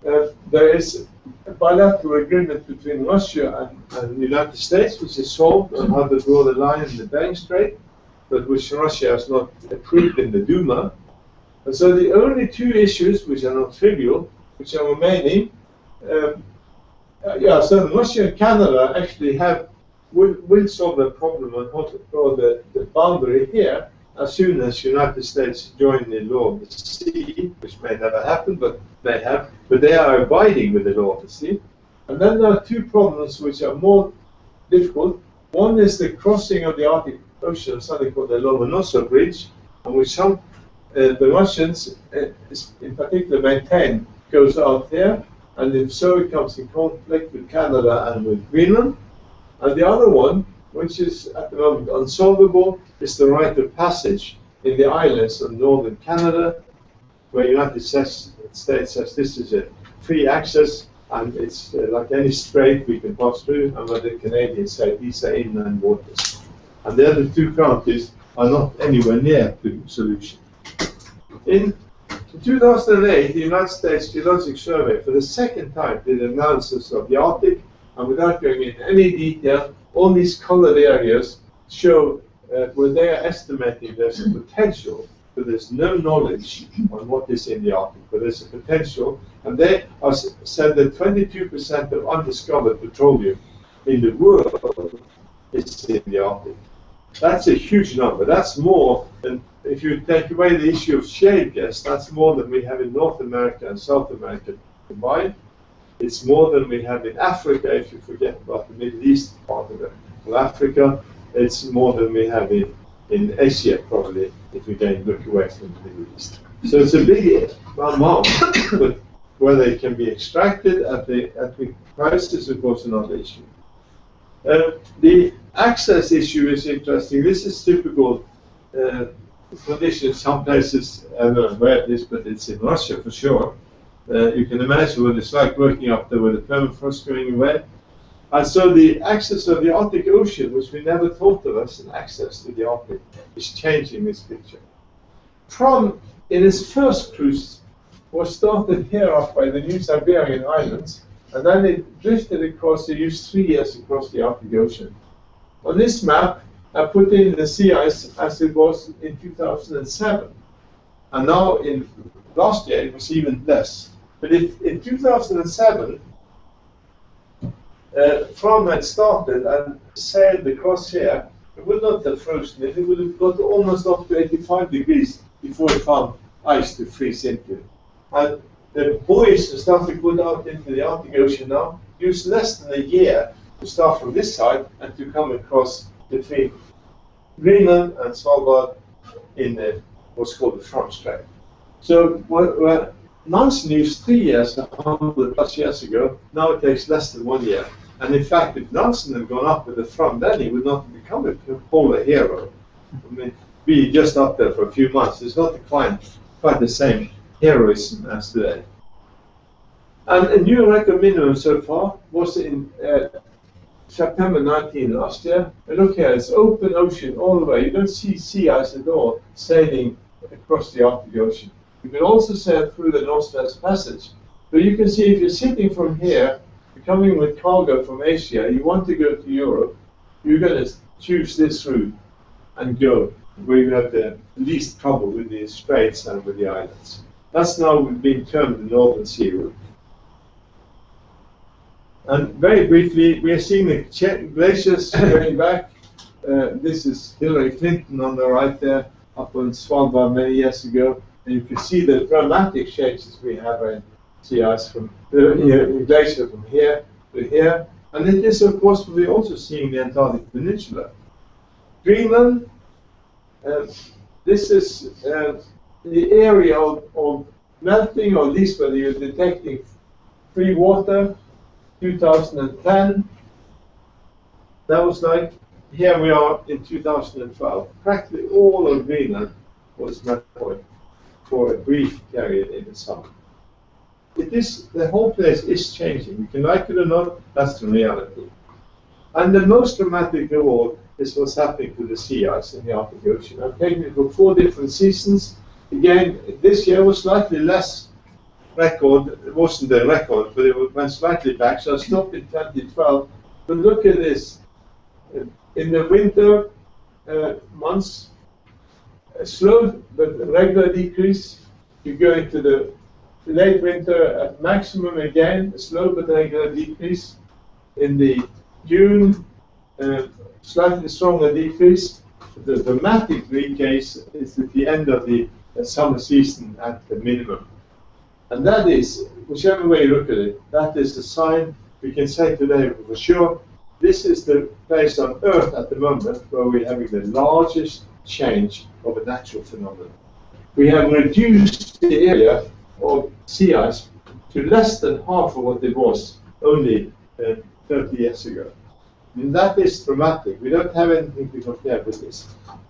there is a bilateral agreement between Russia and the United States, which is solved on how to draw the line in the Bering Strait, but which Russia has not approved in the Duma. And so the only two issues, which are not trivial, which are remaining, so Russia and Canada actually will solve the problem on how to draw the boundary here as soon as United States join the law of the sea, which may never happen, but may have. But they are abiding with the law of the sea. And then there are two problems which are more difficult. One is the crossing of the Arctic Ocean, something called the Lomonosov Bridge, on which some the Russians, in particular, maintain goes out there, and if so, it comes in conflict with Canada and with Greenland. And the other one, which is at the moment unsolvable, is the right of passage in the islands of northern Canada, where the United States says this is a free access, and it's like any strait we can pass through, and where the Canadians say these are inland waters. And the other two countries are not anywhere near the solution. In 2008, the United States Geological Survey, for the second time, did an analysis of the Arctic, and without going into any detail, all these colored areas show where they are estimating there's a potential, but there's no knowledge on what is in the Arctic, but there's a potential, and they are said that 22% of undiscovered petroleum in the world is in the Arctic. That's a huge number. That's more than, if you take away the issue of shale gas, that's more than we have in North America and South America combined. It's more than we have in Africa, if you forget about the Middle East part of Africa. It's more than we have in Asia, probably, if we don't look away from the Middle East. So it's a big amount, but whether it can be extracted at the price is, of course, another issue. The access issue is interesting. This is typical conditions. Some places, I don't know where it is, but it's in Russia for sure. You can imagine what it's like working up there with the permafrost going away. And so the access of the Arctic Ocean, which we never thought of as an access to the Arctic, is changing this picture. From, in its first cruise, was started here off by the New Siberian Islands, and then it drifted across, it used 3 years across the Arctic Ocean. On this map, I put in the sea ice as it was in 2007. And now, in last year, it was even less. But if in 2007, Fram had started and sailed across here, it would not have frozen it. It would have got almost up to 85 degrees before it found ice to freeze into. And the buoys and stuff we put out into the Arctic Ocean now use less than a year to start from this side and to come across between Greenland and Svalbard in what's called the Fram Strait. So Nansen used 3 years, 100+ years ago. Now it takes less than 1 year. And in fact, if Nansen had gone up with the Fram, then he would not become a polar hero. I mean, be just up there for a few months. It's not quite the same heroism as today. And a new record minimum so far was in September 19 last year. And look here, it's open ocean all the way. You don't see sea ice at all sailing across the Arctic Ocean. You can also sail through the Northwest Passage. So you can see if you're sitting from here, you're coming with cargo from Asia, you want to go to Europe, you're going to choose this route and go where you have the least trouble with the straits and with the islands. That's now been termed the Northern Sea route. And very briefly, we are seeing the glaciers going back. This is Hillary Clinton on the right there, up on Svalbard many years ago. And you can see the dramatic changes we have in sea ice from the glacier from here to here. And it is, of course, we're also seeing the Antarctic Peninsula. Greenland, this is the area of melting, or at least whether you're detecting free water. 2010, that was like, here we are in 2012. Practically all of Greenland was met point for a brief period in the summer. It is, the whole place is changing. You can like it or not, that's the reality. And the most dramatic of all is what's happening to the sea ice in the Arctic Ocean. I've taken it for 4 different seasons. Again, this year was slightly less record, it wasn't the record, but it went slightly back, so I stopped in 2012. But look at this. In the winter months, a slow but regular decrease. You go into the late winter at maximum again, a slow but regular decrease. In the June, slightly stronger decrease. The dramatic decrease is at the end of the summer season at the minimum. And that is, whichever way you look at it, that is the sign we can say today for sure. This is the place on Earth at the moment where we're having the largest change of a natural phenomenon. We have reduced the area of sea ice to less than half of what it was only 30 years ago. And that is dramatic. We don't have anything to compare with this.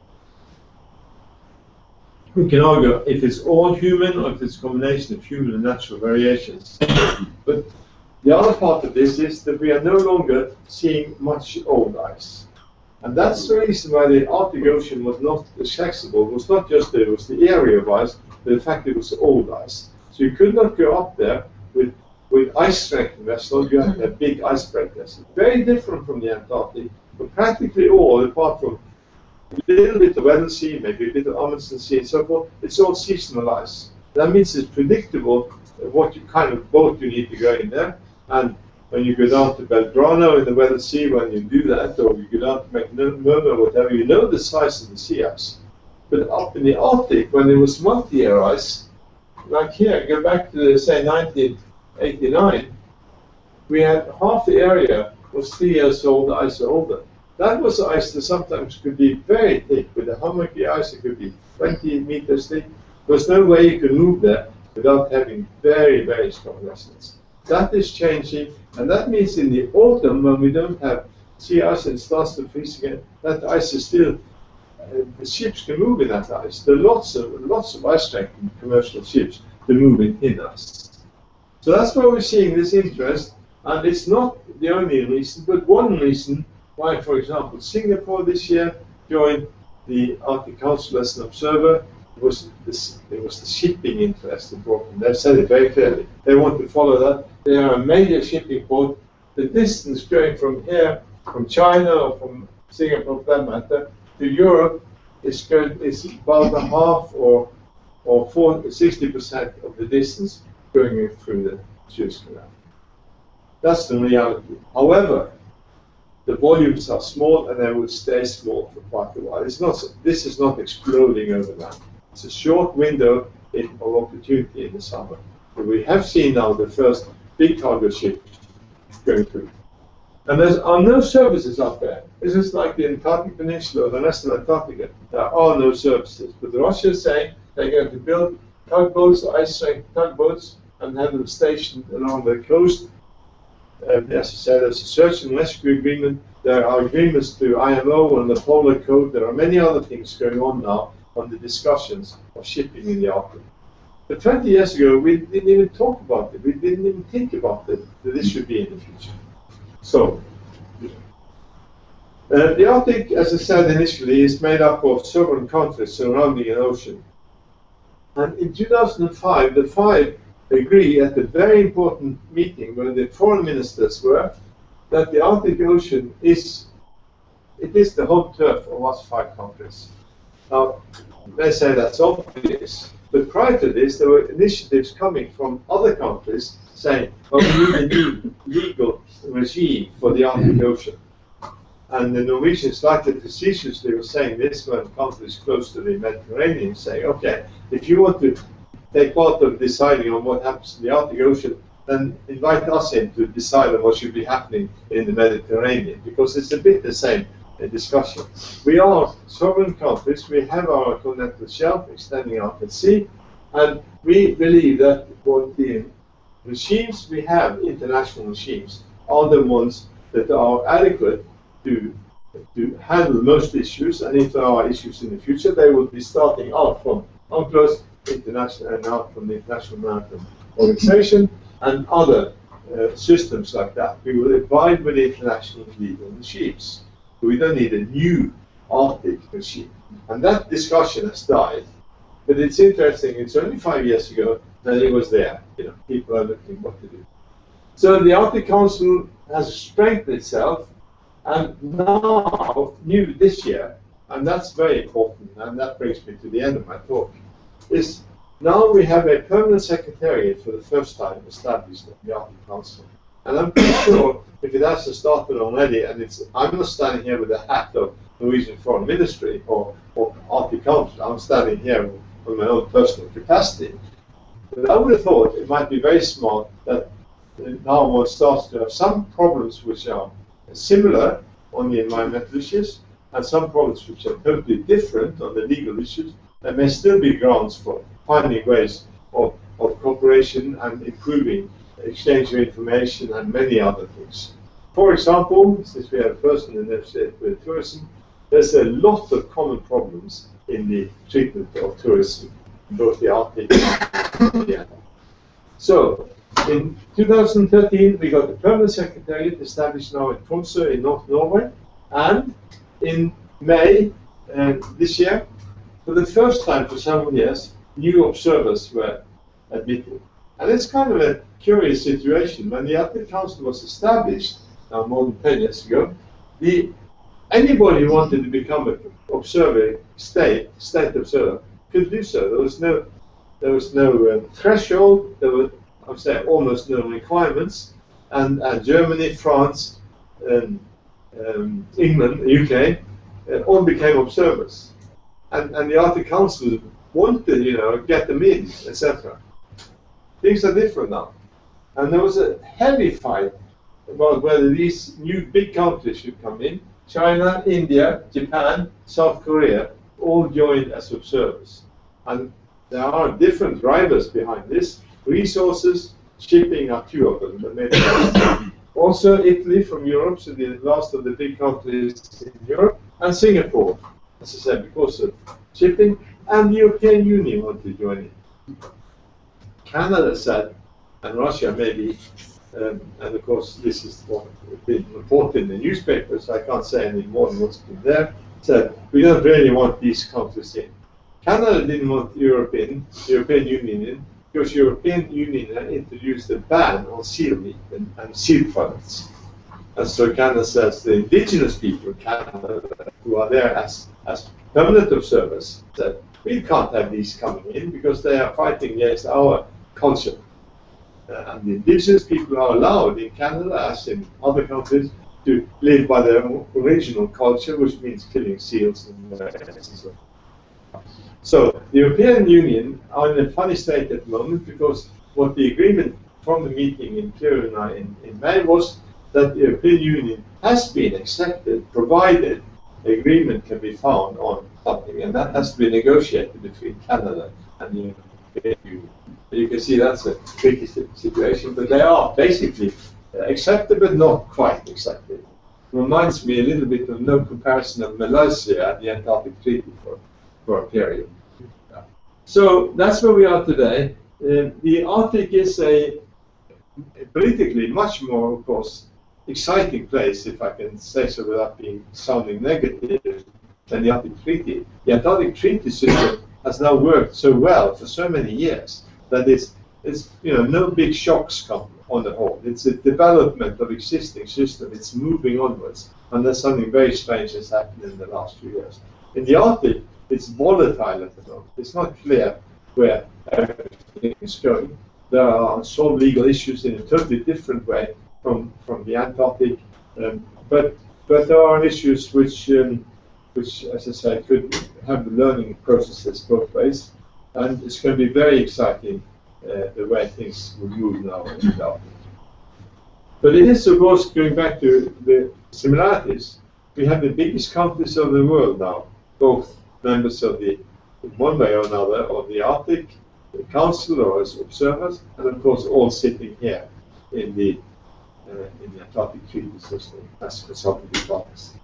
We can argue if it's all human or if it's a combination of human and natural variations. But the other part of this is that we are no longer seeing much old ice. And that's the reason why the Arctic Ocean was not as flexible. It was not just that it was the area of ice, but in fact it was old ice. So you could not go up there with ice strength vessels. You have to have big icebreak vessels. Very different from the Antarctic, but practically all, apart from a little bit of Weddell Sea, maybe a bit of Amundsen Sea and so forth, it's all seasonal ice. That means it's predictable what kind of boat you need to go in there. And when you go down to Belgrano in the Weddell Sea, when you do that, or you go down to McMurdo or whatever, you know the size of the sea ice. But up in the Arctic, when there was multi-year ice, like here, go back to, say, 1989, we had half the area was 3 years old ice or older. That was ice that sometimes could be very thick. With the hummocky ice, it could be 20 meters thick. There was no way you could move there without having very, very strong lessons. That is changing, and that means in the autumn, when we don't have sea ice and it starts to freeze again, that ice is still, the ships can move in that ice. There are lots of ice strength in commercial ships to move in thin ice. So that's why we're seeing this interest, and it's not the only reason, but one reason why, for example, Singapore this year joined the Arctic Council as an observer. It was the shipping interest that brought them. They've said it very clearly. They want to follow that. They are a major shipping port. The distance going from here, from China or from Singapore, for that matter, to Europe is about a half or 60% of the distance going through the Suez Canal. That's the reality. However, the volumes are small and they will stay small for quite a while. This is not exploding overnight. It's a short window of opportunity in the summer. But we have seen now the first big cargo ship going through. And there are no services up there. This is like the Antarctic Peninsula or the rest of Antarctica. There are no services. But the Russians say they're going to build tugboats, ice-strength tugboats, and have them stationed along the coast. As I said, there's a search and rescue agreement. There are agreements to IMO and the Polar Code. There are many other things going on now on the discussions of shipping in the Arctic. But 20 years ago, we didn't even talk about it. We didn't even think about it, that this should be in the future. So, the Arctic, as I said initially, is made up of sovereign countries surrounding an ocean. And in 2005, the five agree at a very important meeting where the foreign ministers were that the Arctic Ocean is the home turf of us five countries. Now, they say that's obvious, but prior to this, there were initiatives coming from other countries saying, well, we need a new legal regime for the Arctic Ocean. And the Norwegians slightly facetiously were saying this when countries close to the Mediterranean saying, okay, if you want to take part of deciding on what happens in the Arctic Ocean, then invite us in to decide on what should be happening in the Mediterranean, because it's a bit the same discussion. We are sovereign countries, we have our continental shelf extending out at sea, and we believe that what the regimes we have, international regimes, are the ones that are adequate to handle most issues, and if there are issues in the future, they will be starting out from UNCLOS International and out from the International Maritime Organization and other systems like that. We will abide with the international legal regimes. So we don't need a new Arctic regime. And that discussion has died. But it's interesting, it's only 5 years ago and it was there. You know, people are looking what to do. So the Arctic Council has strengthened itself, and now, new this year, and that's very important, and that brings me to the end of my talk, is now we have a permanent secretariat for the first time established at the Arctic Council. And I'm pretty sure if it hasn't started already, and I'm not standing here with the hat of Norwegian Foreign Ministry or Arctic Council, I'm standing here with my own personal capacity. But I would have thought it might be very smart that now one starts to have some problems which are similar on the environmental issues, and some problems which are totally different on the legal issues. There may still be grounds for finding ways of cooperation and improving exchange of information and many other things. For example, since we have a person in associated with tourism, there's a lot of common problems in the treatment of tourism, both the Arctic and the Antarctic. So, in 2013, we got the permanent secretariat established now in Tromsø in North Norway, and in May this year, for the first time for several years, new observers were admitted. And it's kind of a curious situation. When the Arctic Council was established, now more than 10 years ago, anybody who wanted to become an observer, state observer, could do so. There was no threshold. There were, I would say, almost no requirements. And Germany, France, England, UK, all became observers. And the Arctic Council wanted, you know, get them in, etc. Things are different now. And there was a heavy fight about whether these new big countries should come in. China, India, Japan, South Korea all joined as observers. And there are different drivers behind this. Resources, shipping are two of them, but maybe also Italy from Europe, so the last of the big countries in Europe, and Singapore, as I said, because of shipping, and the European Union want to join in. Canada said, and Russia maybe, and of course this is what has been reported in the newspapers, so I can't say any more than what's been there, said we don't really want these countries in. Canada didn't want European Union in, because European Union had introduced a ban on seal meat and seal products. And so Canada says the indigenous people in Canada who are there as permanent observers said, we can't have these coming in because they are fighting against our culture. And the indigenous people are allowed in Canada, as in other countries, to live by their original culture, which means killing seals and so on. So the European Union are in a funny state at the moment because what the agreement from the meeting in Kiruna in May was that the European Union has been accepted, provided the agreement can be found on something, and that has to be negotiated between Canada and the European Union. You can see that's a tricky situation, but they are basically accepted, but not quite accepted. Reminds me a little bit of no comparison of Malaysia and the Antarctic Treaty for a period. So that's where we are today. The Arctic is a politically much more, of course, exciting place, if I can say so without sounding negative, than the Arctic Treaty. The Antarctic Treaty system has now worked so well for so many years that it's you know, no big shocks come on the whole. It's a development of existing system. It's moving onwards, and there's something very strange that's happened in the last few years. In the Arctic, it's volatile at the moment. It's not clear where everything is going. There are unsolved legal issues in a totally different way from the Antarctic, but there are issues which, as I say, could have the learning processes both ways, and it's going to be very exciting the way things will move now in the Arctic. But it is, of course, going back to the similarities. We have the biggest countries of the world now, both members of the, in one way or another, of the Arctic Council or as observers, and of course all sitting here in the Antarctic Treaty System as consultative parties.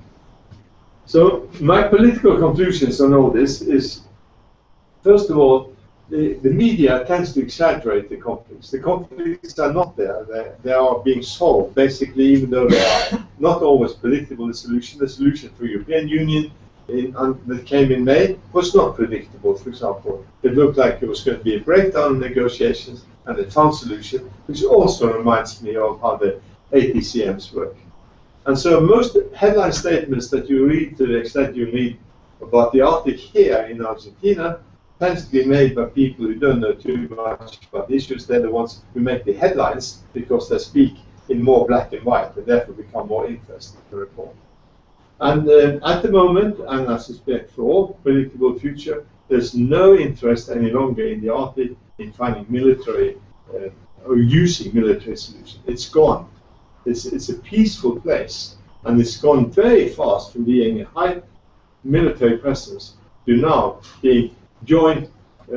So my political conclusions on all this is, first of all, the media tends to exaggerate the conflicts. The conflicts are not there. They are being solved, basically, even though they are not always predictable. The solution for European Union that came in May was not predictable. For example, it looked like it was going to be a breakdown in negotiations, and they found solution, which also reminds me of how the APCMs work. And so most headline statements that you read, to the extent you read about the Arctic here in Argentina, tends to be made by people who don't know too much about the issues. They're the ones who make the headlines because they speak in more black and white and therefore become more interesting to report. And at the moment, and I suspect for all predictable future, there's no interest any longer in the Arctic in finding military or using military solutions. It's gone. It's a peaceful place, and it's gone very fast from being a high military presence to now being joint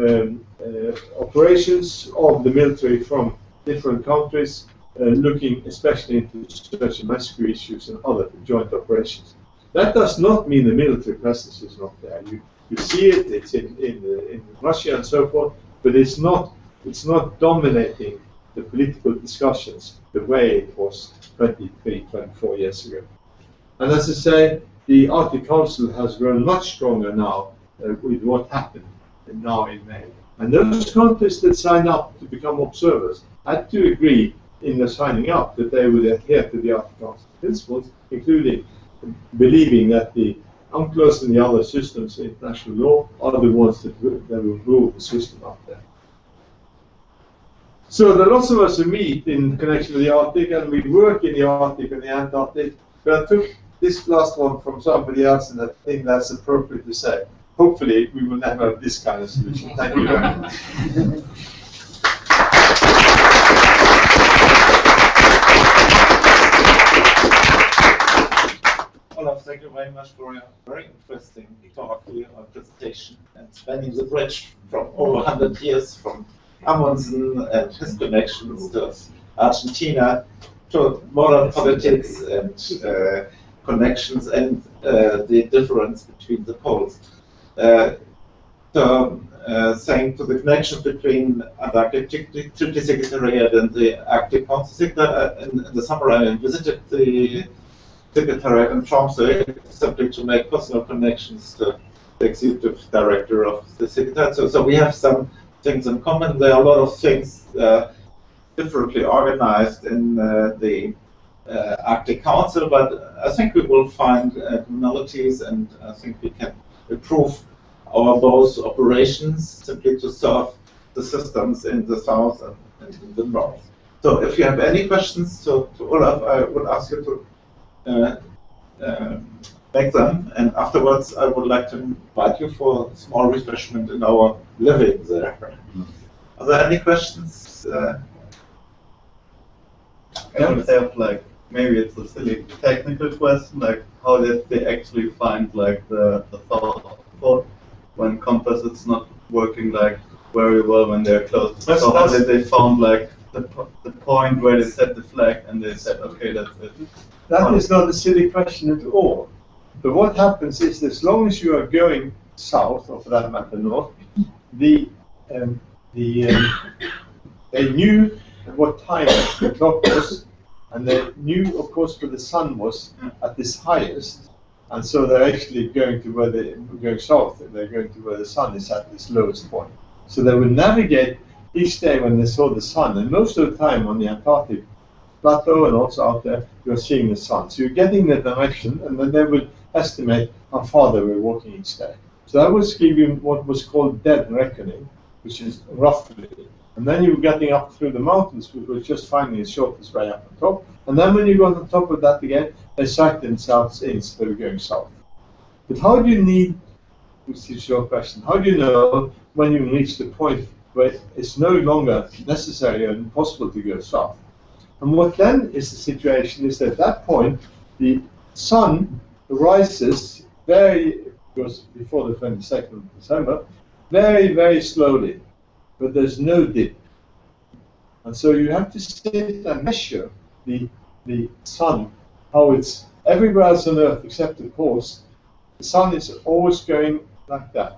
operations of the military from different countries, looking especially into search and rescue issues and other joint operations. That does not mean the military presence is not there. You see it, it's in Russia and so forth, but it's not dominating the political discussions the way it was 23, 24 years ago. And as I say, the Arctic Council has grown much stronger now with what happened now in May. And those countries that signed up to become observers had to agree in their signing up that they would adhere to the Arctic Council principles, including believing that the UNCLOS and the other systems in international law are the ones that will rule the system up there. So there are lots of us who meet in connection with the Arctic, and we work in the Arctic and the Antarctic. But I took this last one from somebody else, and I think that's appropriate to say. Hopefully, we will never have this kind of solution. Thank you very much. Olaf, thank you very much for your very interesting talk here, or presentation, and spanning the bridge from over 100 years from Amundsen and his connections to Argentina, to modern politics and connections and the difference between the poles. Saying to the connection between Antarctic Treaty Secretariat and the Arctic Council Secretariat, in the summer I visited the Secretariat in Tromsø simply to make personal connections to the Executive Director of the Secretariat. So we have some things in common. There are a lot of things differently organized in the Arctic Council, but I think we will find commonalities, and I think we can improve our both operations simply to serve the systems in the south and in the north. So if you have any questions to Olaf, I would ask you to make them, and afterwards I would like to invite you for a small refreshment in our living there. Are there any questions? I would have, like, maybe it's a silly technical question, like how did they actually find like the thought when compass is not working like very well when they're close? So how did they found like the point where they set the flag and they said, okay, that's it? That is not a silly question at all. But what happens is, as long as you are going south, or for that matter north, they knew what time the clock was, and they knew, of course, where the sun was at its highest, and so they're actually going to where they're going south, and they're going to where the sun is at its lowest point. So they would navigate each day when they saw the sun, and most of the time on the Antarctic plateau and also out there, you're seeing the sun. So you're getting the direction, and then they would estimate how far they were walking each day. So that was giving what was called dead reckoning, which is roughly. And then you were getting up through the mountains, which was just finding the shortest way up on top. And then when you got on top of that again, they sighted themselves in, so they were going south. But how do you need, which is your question, how do you know when you reach the point where it's no longer necessary or impossible to go south? And what then is the situation is that at that point, the sun rises because before the 22nd of December, very, very slowly, but there's no dip. And so you have to sit and measure the sun, how it's everywhere else on Earth except the poles. The sun is always going like that.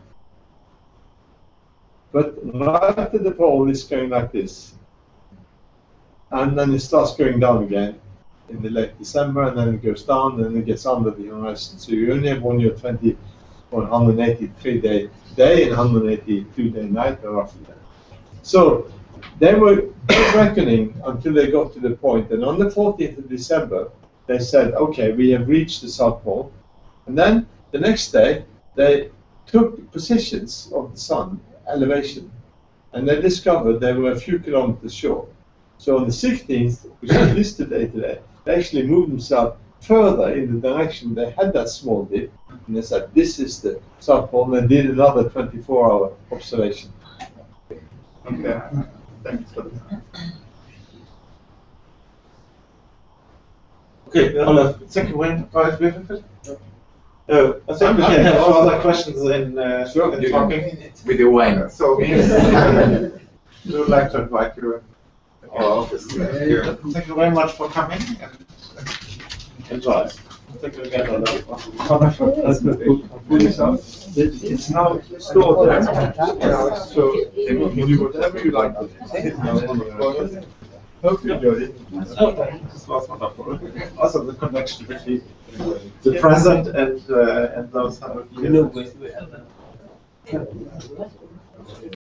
But right at the pole, it's going like this. And then it starts going down again in the late December, and then it goes down, and then it gets under the horizon. So you only have on your 22nd for 183-day day and 182-day night, roughly. So they were reckoning until they got to the point, and on the 14th of December, they said, okay, we have reached the South Pole. And then the next day, they took positions of the sun, elevation, and they discovered they were a few kilometers short. So on the 16th, which is this today, they actually moved themselves further in the direction they had that small dip, and they said, this is the South Pole, and did another 24-hour observation. Okay, thanks for that. Okay, Olaf, second one, I think we can have other questions in talking. With the wine. So we would like to invite you in our office here. Thank you very much for coming and enjoy. Thank you again, Olaf. It's now stored there, so you can do whatever you like with it. Hope you enjoyed it. This was wonderful. Also the connection between the present and those 100 years.